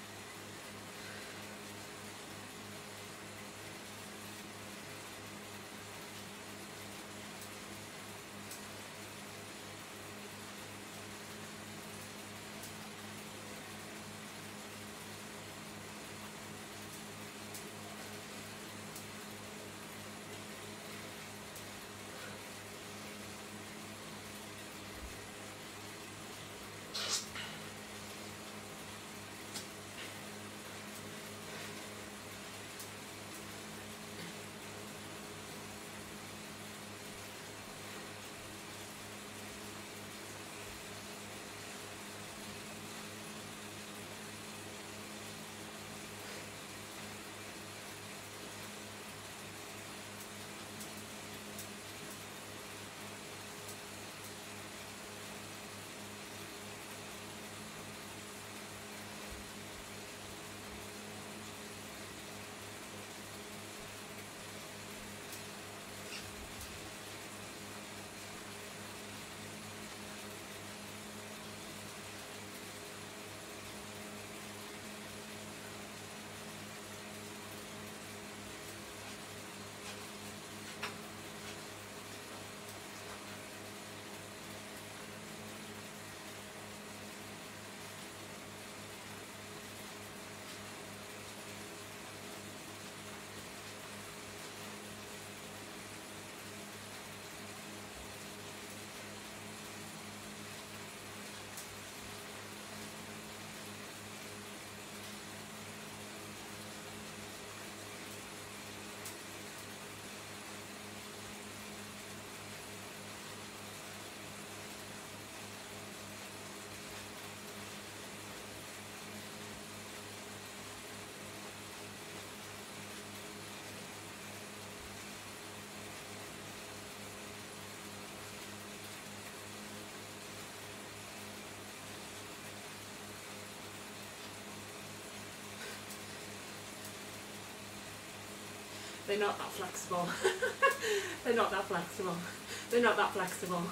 B: They're not that flexible. They're not that flexible. They're not that flexible.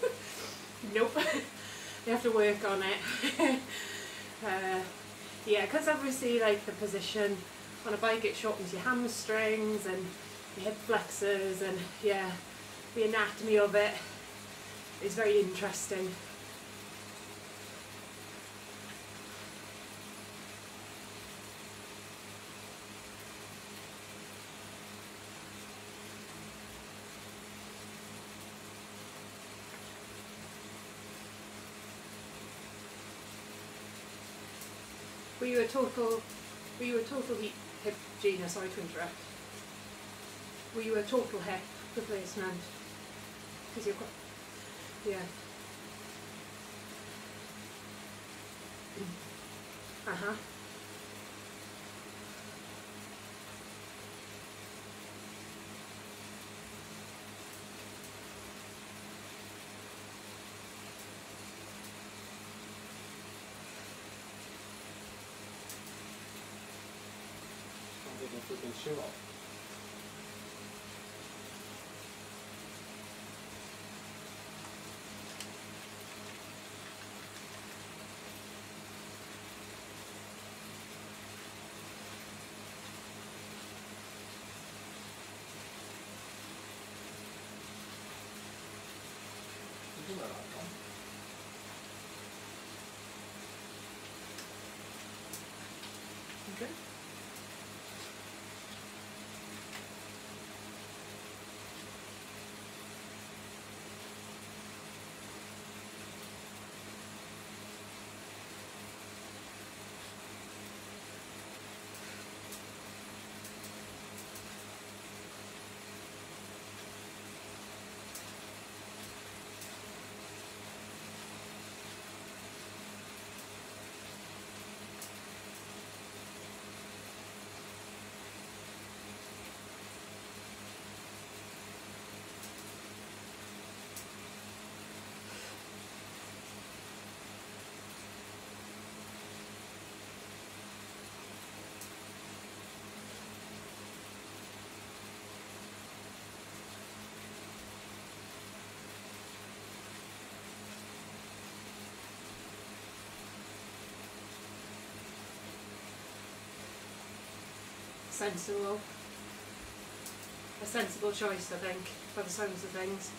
B: Nope. You have to work on it. uh, yeah, because obviously like the position on a bike, it shortens your hamstrings and your hip flexors, and yeah, the anatomy of it is very interesting. Were you a total, were you a total hip, hip Gina, sorry to interrupt. Were you a total hip replacement? Because you're quite, yeah. Uh-huh.
A: Taking freaking shoe off. You do that, Tom.
B: Okay. sensible, a sensible choice, I think, by the sounds of things.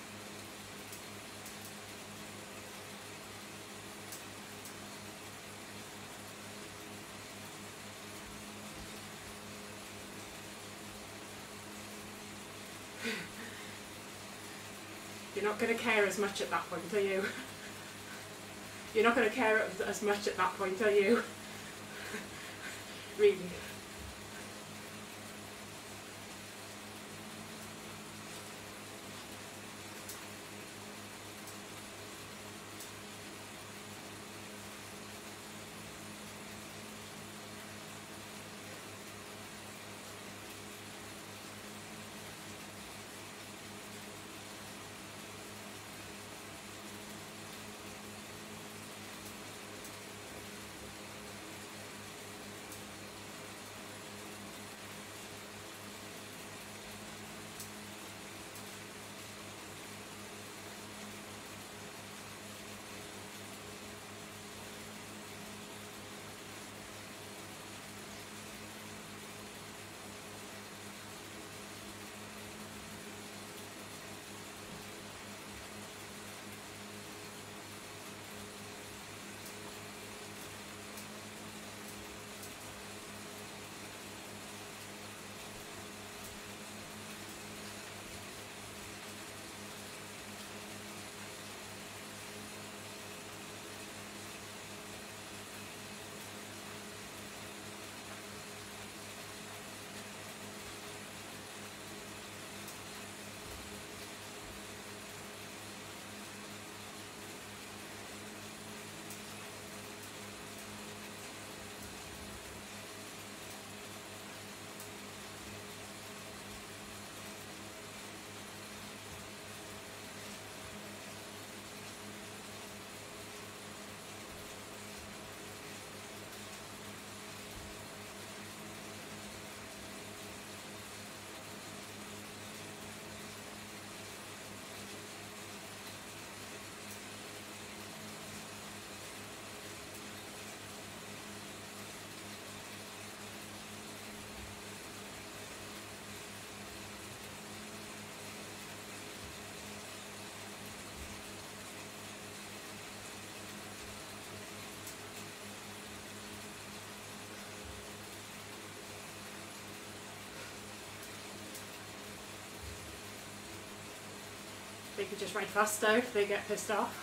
B: You're not going to care as much at that point, are you? You're not going to care as much at that point, are you? Really? They could just ride faster if they get pissed off.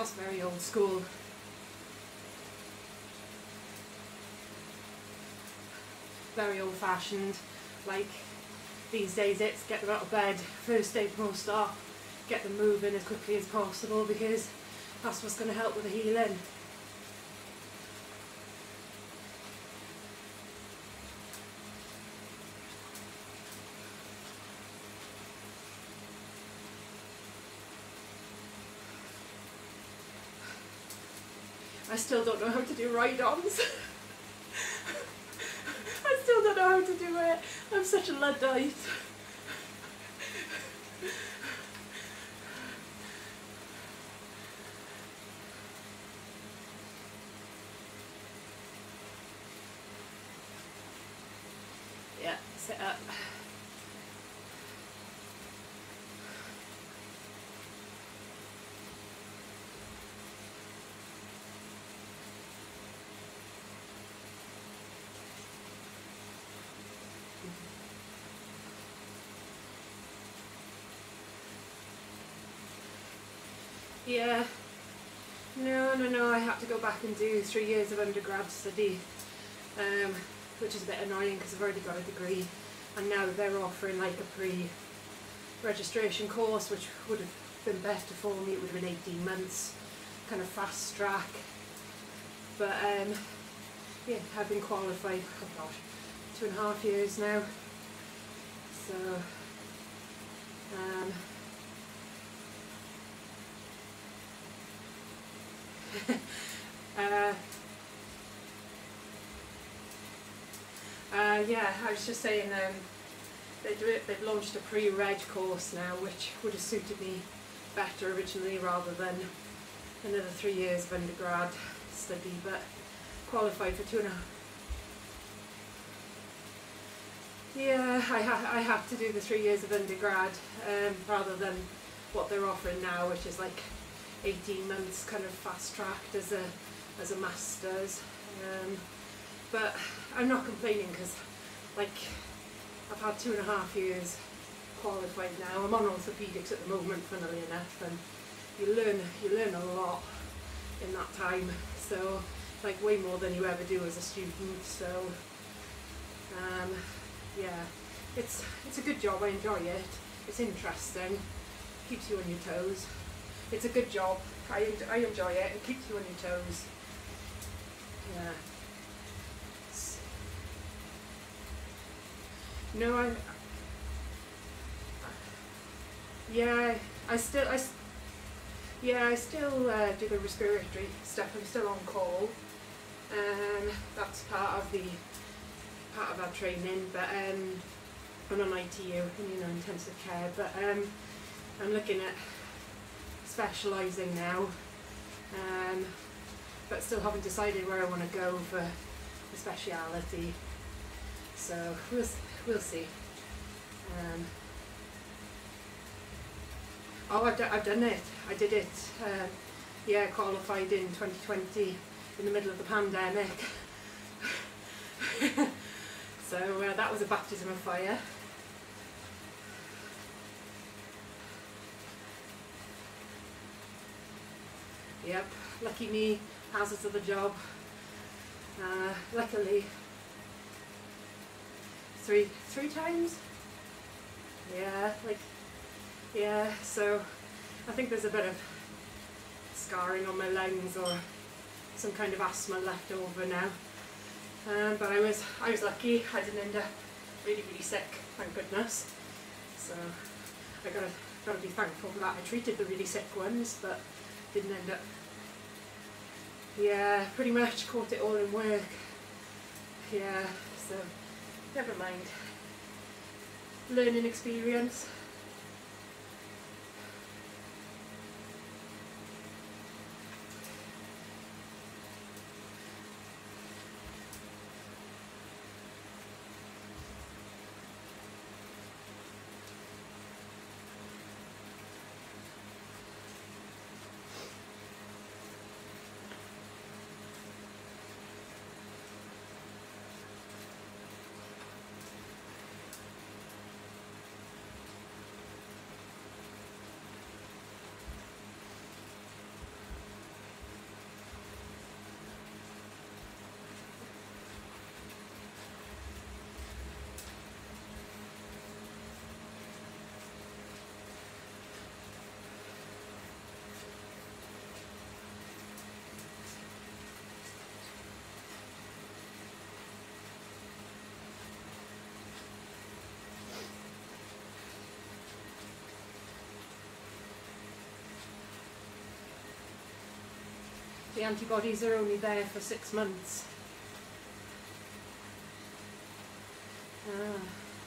B: That's very old school. Very old fashioned. Like these days it's get them out of bed, first day post op, get them moving as quickly as possible, because that's what's going to help with the healing. I still don't know how to do ride-ons. I still don't know how to do it. I'm such a Luddite. Yeah, sit up. Yeah, no, no, no, I had to go back and do three years of undergrad study, um, which is a bit annoying because I've already got a degree, and now they're offering like a pre-registration course, which would have been better for me. It would have been eighteen months, kind of fast track, but um, yeah, I've been qualified, oh gosh, two and a half years now, so um, uh, uh, yeah, I was just saying, um, they do it, they've launched a pre-reg course now, which would have suited me better originally rather than another three years of undergrad study, but qualified for two and a half. Yeah, I, ha I have to do the three years of undergrad um, rather than what they're offering now, which is like eighteen months kind of fast tracked as a as a master's, um, but I'm not complaining because like I've had two and a half years qualified now. I'm on orthopaedics at the moment, funnily enough, and you learn you learn a lot in that time, so like way more than you ever do as a student. So um, yeah, it's it's a good job. I enjoy it. It's interesting, keeps you on your toes. It's a good job. I, I enjoy it. It keeps you on your toes. Yeah. No, I. Yeah, I still, I. Yeah, I still uh, do the respiratory stuff. I'm still on call. Um, that's part of the part of our training. But um, I'm on I T U, you know, intensive care. But um, I'm looking at specialising now, um, but still haven't decided where I want to go for the speciality, so we'll, we'll see. Um, oh, I've, I've done it, I did it, uh, yeah, qualified in twenty twenty in the middle of the pandemic, so uh, that was a baptism of fire. Yep, lucky me, hazards of the job. Uh, luckily, three three times. Yeah, like yeah. So I think there's a bit of scarring on my lungs or some kind of asthma left over now. Um, but I was I was lucky. I didn't end up really really sick, thank goodness. So I gotta gotta be thankful for that. I treated the really sick ones, but didn't end up. Yeah, pretty much caught it all in work. Yeah, so never mind. Learning experience. the antibodies are only there for six months. Ah.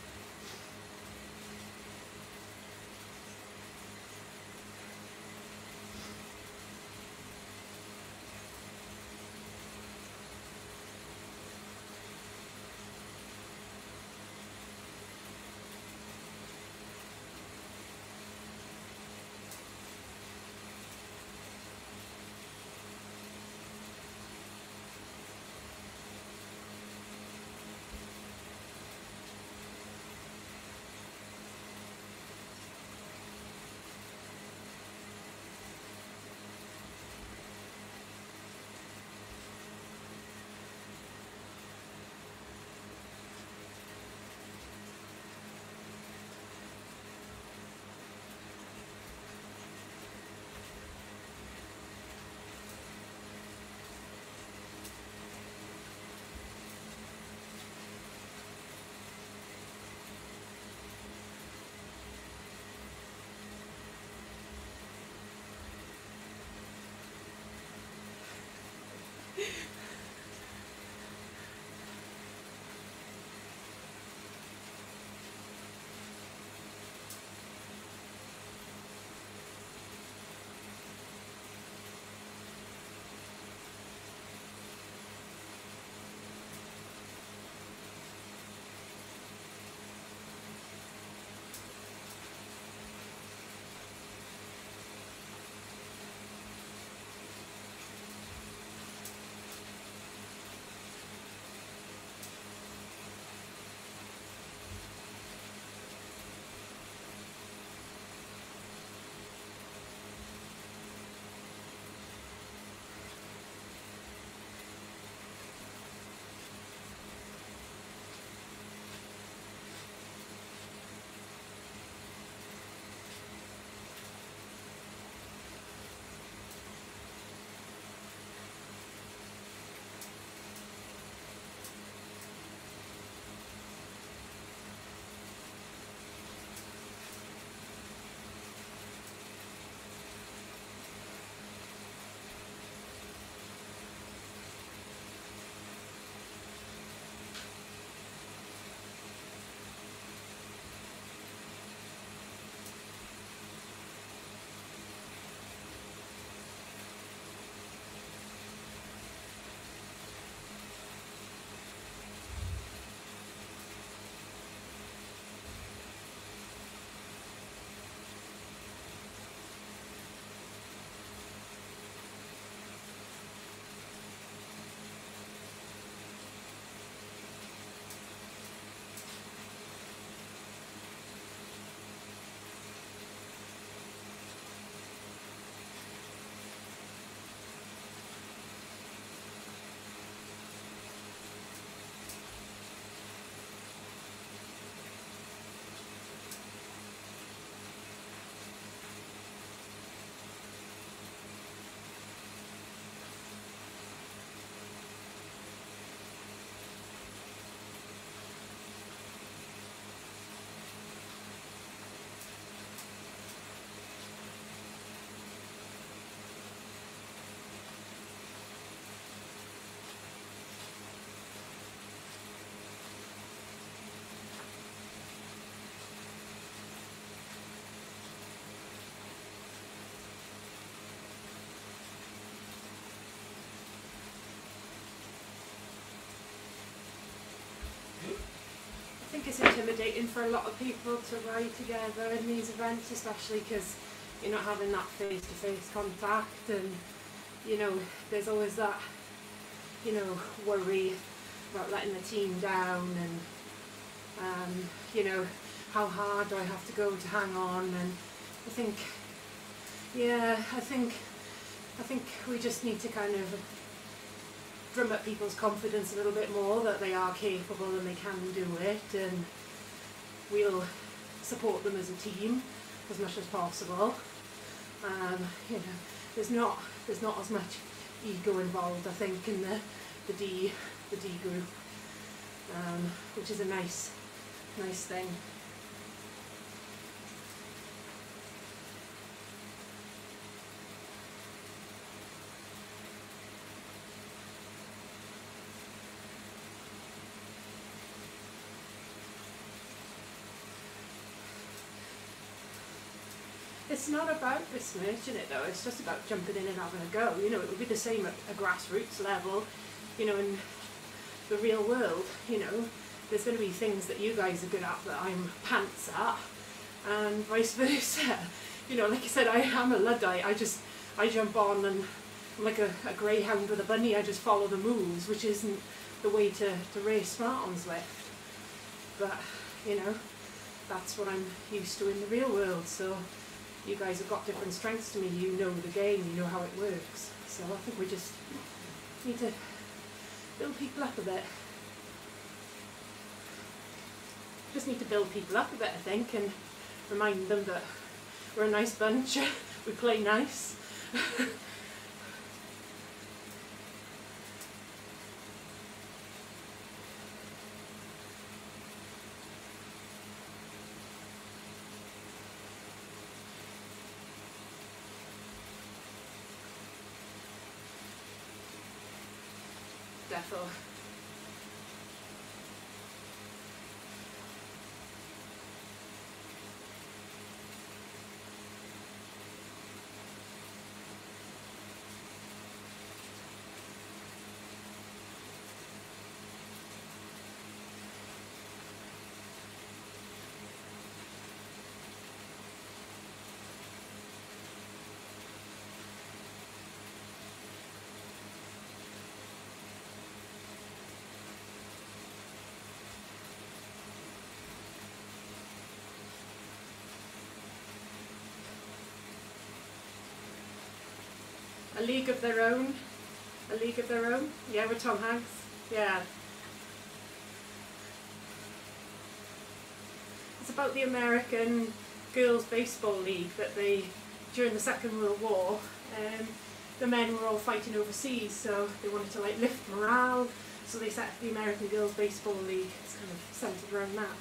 B: I think it's intimidating for a lot of people to ride together in these events, especially because you're not having that face-to-face contact, and you know, there's always that, you know, worry about letting the team down, and um, you know, how hard do I have to go to hang on? And I think, yeah, I think, I think we just need to kind of drum up people's confidence a little bit more that they are capable and they can do it, and we'll support them as a team as much as possible. Um, you know, there's not there's not as much ego involved, I think, in the the D the D group, um, which is a nice nice thing. it's not about besmirching it though, it's just about jumping in and having a go. You know, it would be the same at a grassroots level, you know, in the real world, you know, there's going to be things that you guys are good at that I'm pants at, and vice versa. You know, like I said, I am a Luddite, I just, I jump on and I'm like a, a greyhound with a bunny, I just follow the moves, which isn't the way to, to race smart on Zwift. But, you know, that's what I'm used to in the real world, so you guys have got different strengths to me, you know the game, you know how it works. So I think we just need to build people up a bit. Just need to build people up a bit, I think, and remind them that we're a nice bunch, we play nice. Defo. A League of Their Own. A League of Their Own? Yeah, with Tom Hanks. Yeah. It's about the American Girls Baseball League that they, during the Second World War, um, the men were all fighting overseas, so they wanted to like lift morale, so they set up the American Girls Baseball League. It's kind of centred around that.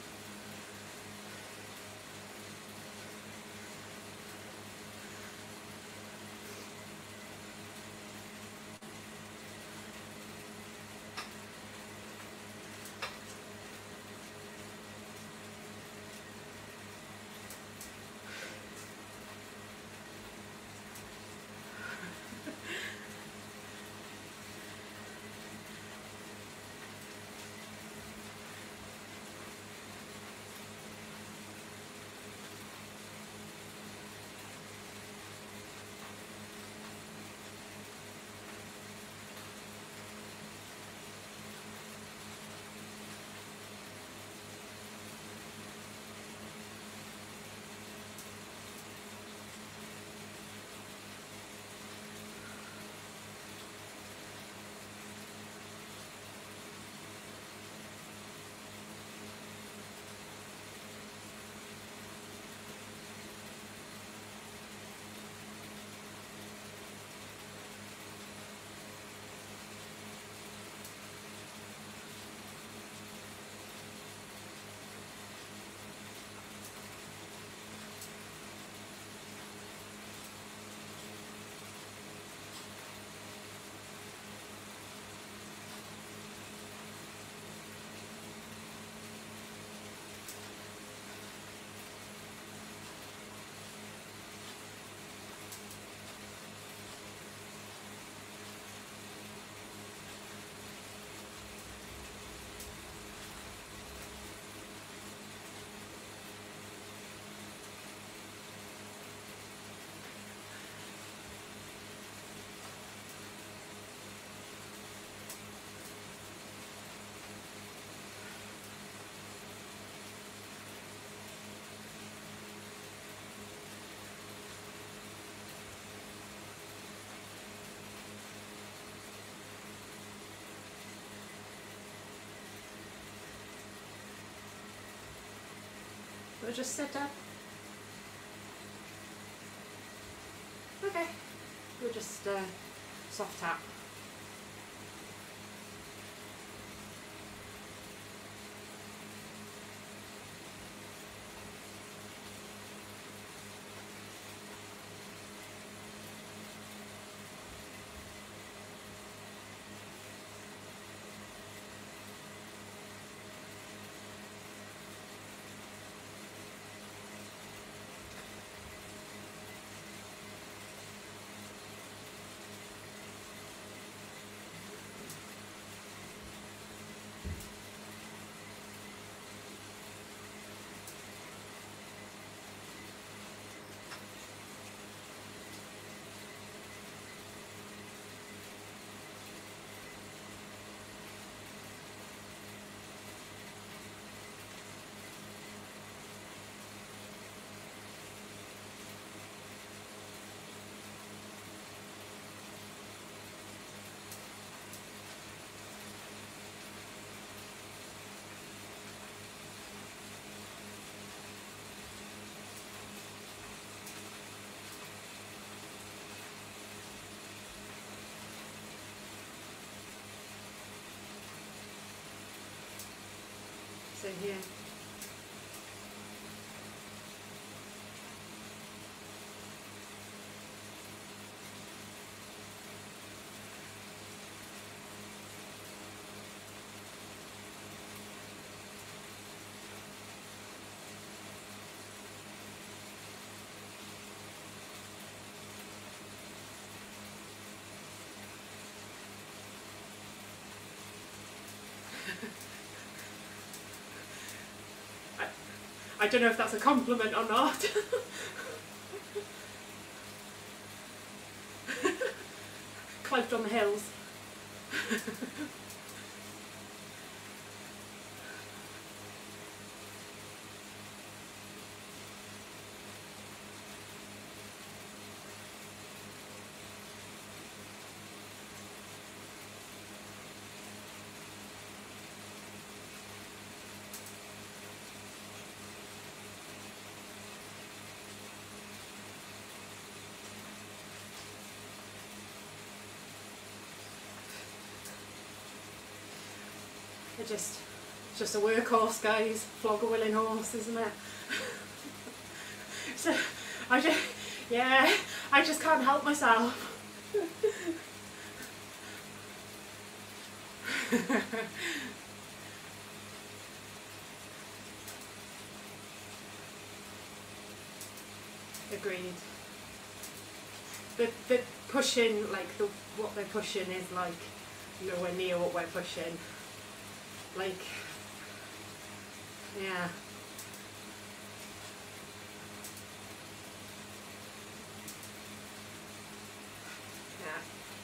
B: We'll just sit up. Okay, we'll just uh, soft tap. Same here. I, I don't know if that's a compliment or not. Climbed on the hills. They're just, just a workhorse, guys. Flog a willing horse, isn't it? So, I just, yeah, I just can't help myself. Agreed. The, the pushing, like, the, what they're pushing is, like, nowhere near what we're pushing. Like, yeah. Yeah.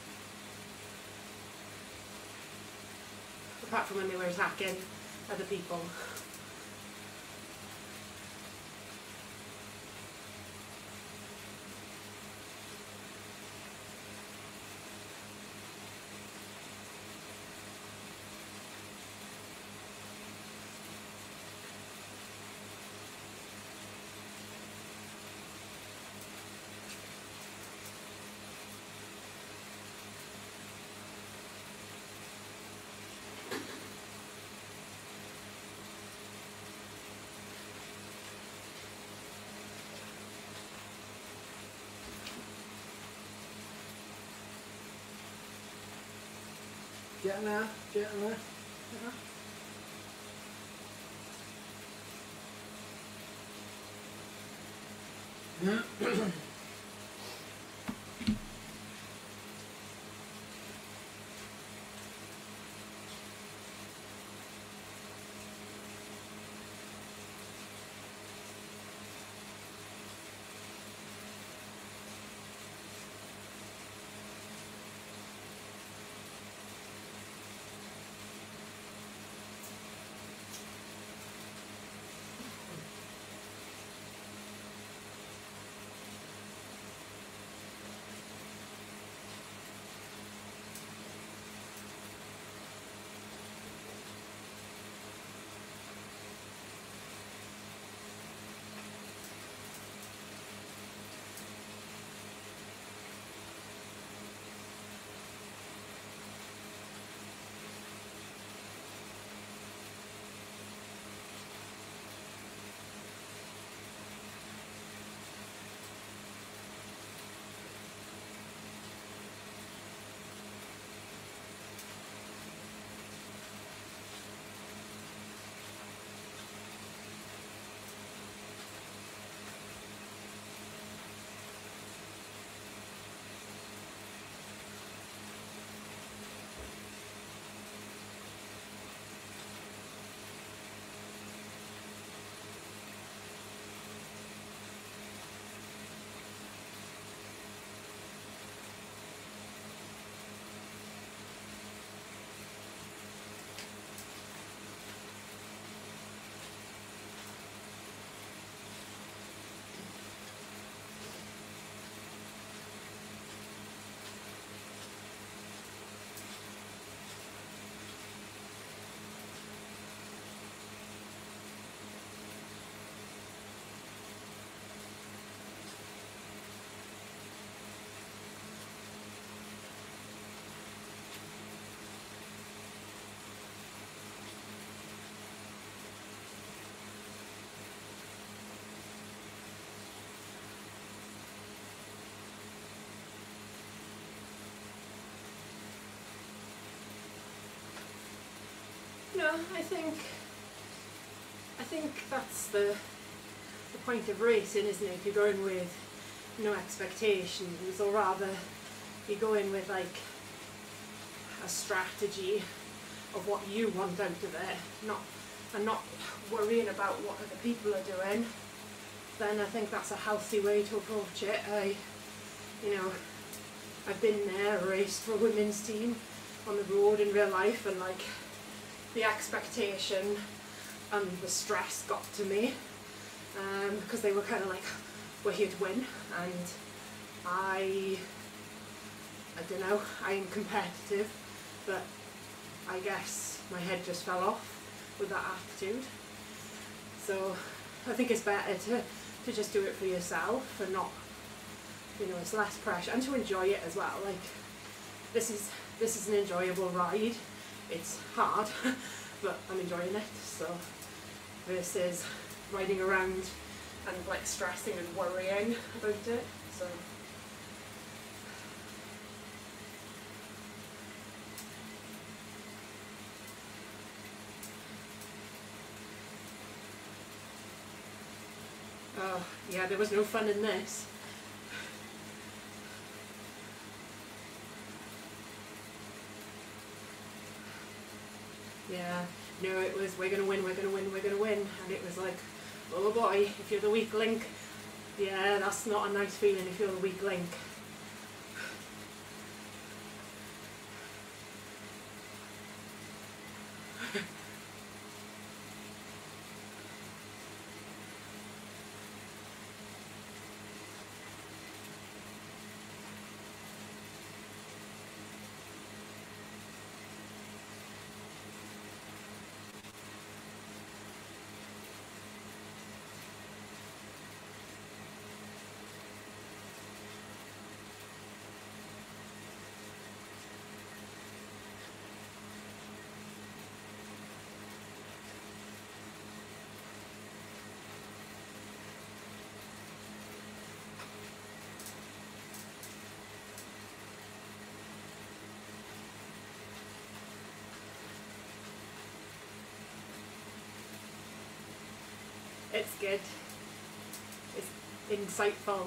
B: Apart from when they were attacking other people.
A: Getting there, getting there. Yeah.
B: No, I think I think that's the the point of racing, isn't it? You're going with no expectations, or rather you go in with like a strategy of what you want out of it, not and not worrying about what other people are doing. Then I think that's a healthy way to approach it. I, you know, I've been there, raced for a women's team on the road in real life, and like the expectation and the stress got to me, um, because they were kind of like, we're here to win, and I, I don't know, I am competitive, but I guess my head just fell off with that attitude. So I think it's better to, to just do it for yourself and not, you know, it's less pressure, and to enjoy it as well. Like, this is this is an enjoyable ride. It's hard, but I'm enjoying it. So versus riding around and like stressing and worrying about it. So oh yeah, there was no fun in this. Yeah, no, it was, we're going to win, we're going to win, we're going to win. And it was like, oh boy, if you're the weak link, yeah, that's not a nice feeling if you're the weak link. It's good. It's insightful.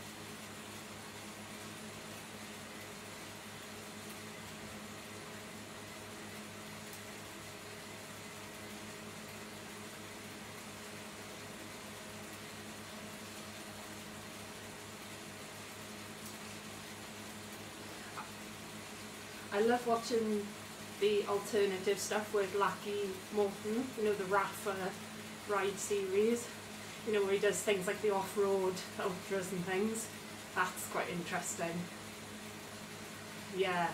B: I love watching the alternative stuff with Lucky Morton, you know, the Rafa ride series, you know, where he does things like the off-road ultras and things. That's quite interesting. Yeah.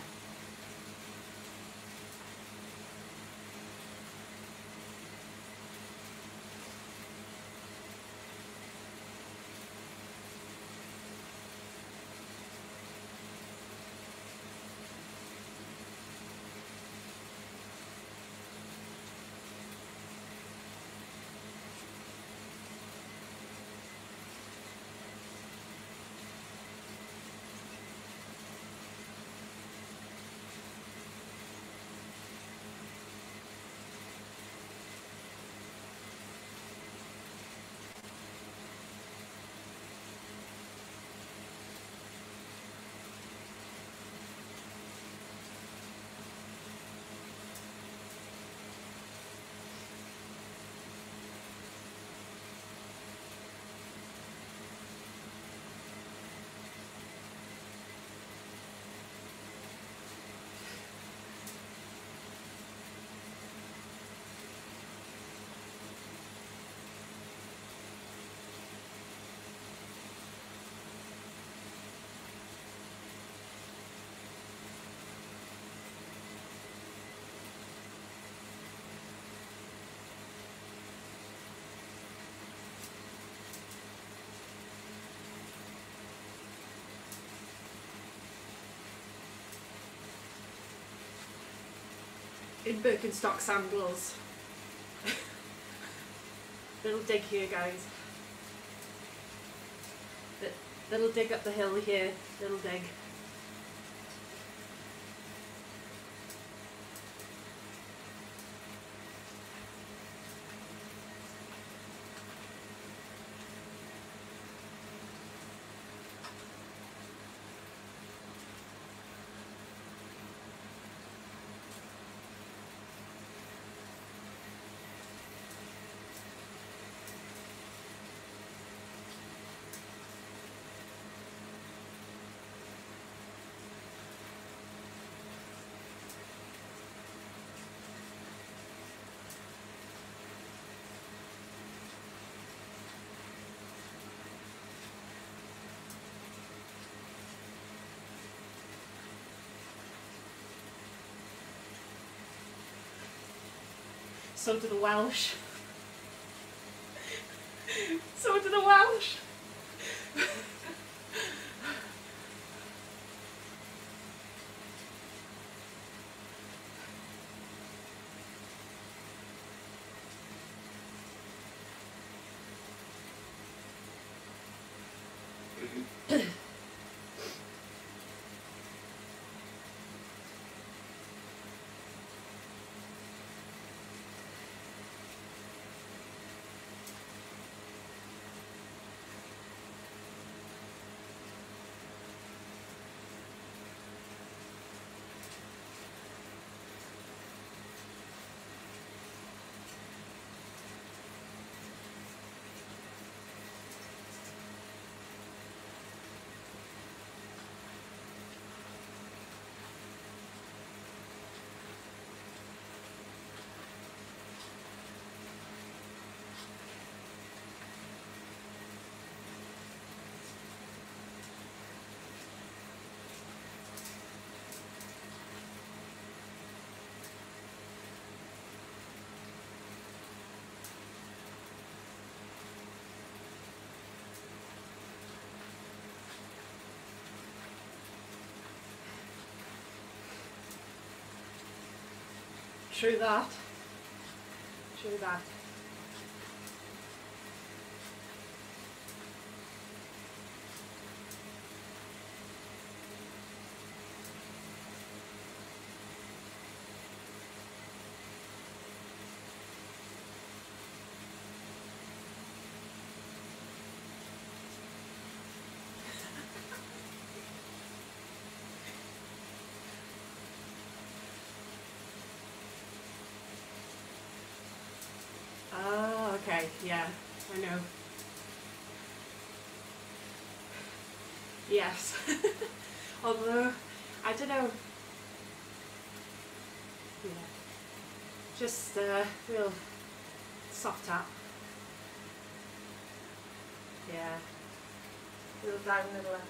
B: In Birkenstock sandals. Little dig here, guys. Little dig up the hill here, little dig. so do the Welsh. So do the Welsh. True that. True that. Oh, okay, yeah, I know. Yes. Although, I don't know. Yeah. Just a uh, real soft tap. Yeah. Real down the left.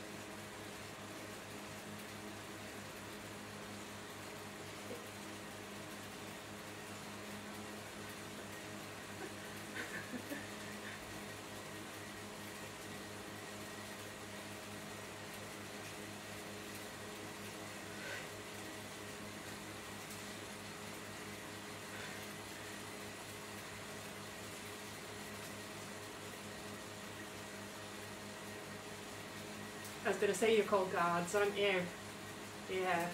B: I was going to say you're called guards, aren't you? Yeah. Yeah.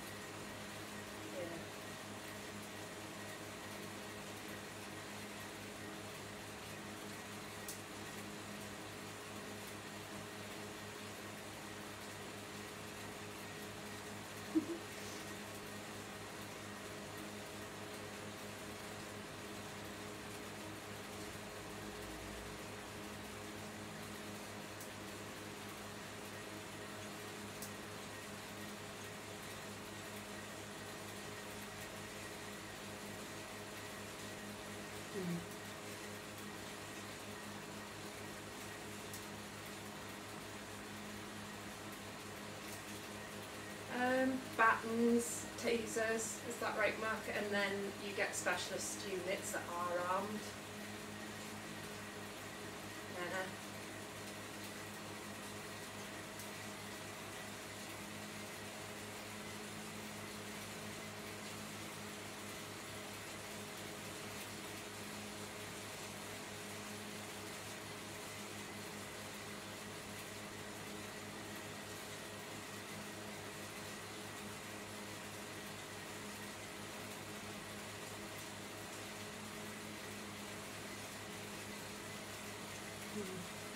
B: Um, battens, tasers, is that right, Mark? And then you get specialist units that are armed. Yeah. Mm.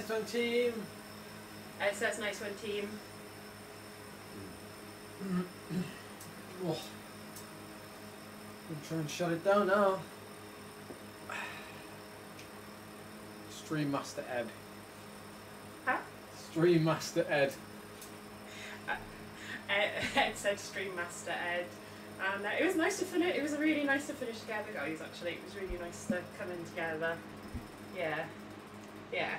A: Nice one, team.
B: It says nice one, team.
A: Oh. I'm trying to shut it down now. Stream Master Ed.
B: Huh?
A: Stream Master Ed.
B: Uh, Ed, Ed said Stream Master Ed. And uh, it was nice to finish. It was really nice to finish together, guys. Actually, it was really nice to come in together. Yeah, yeah.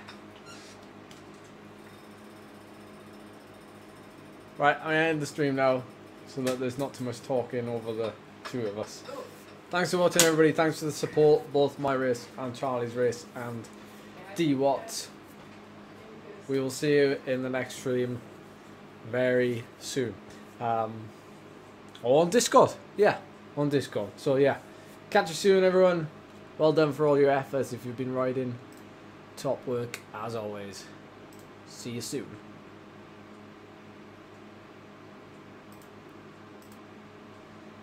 A: Right, I'm gonna end the stream now, so that there's not too much talking over the two of us.
B: Ooh.
A: Thanks for watching, everybody. Thanks for the support, both my race and Charlie's race and D Watt. We will see you in the next stream very soon. Um, or on Discord. Yeah, on Discord. So yeah, catch you soon, everyone. Well done for all your efforts if you've been riding. Top work as always. See you soon.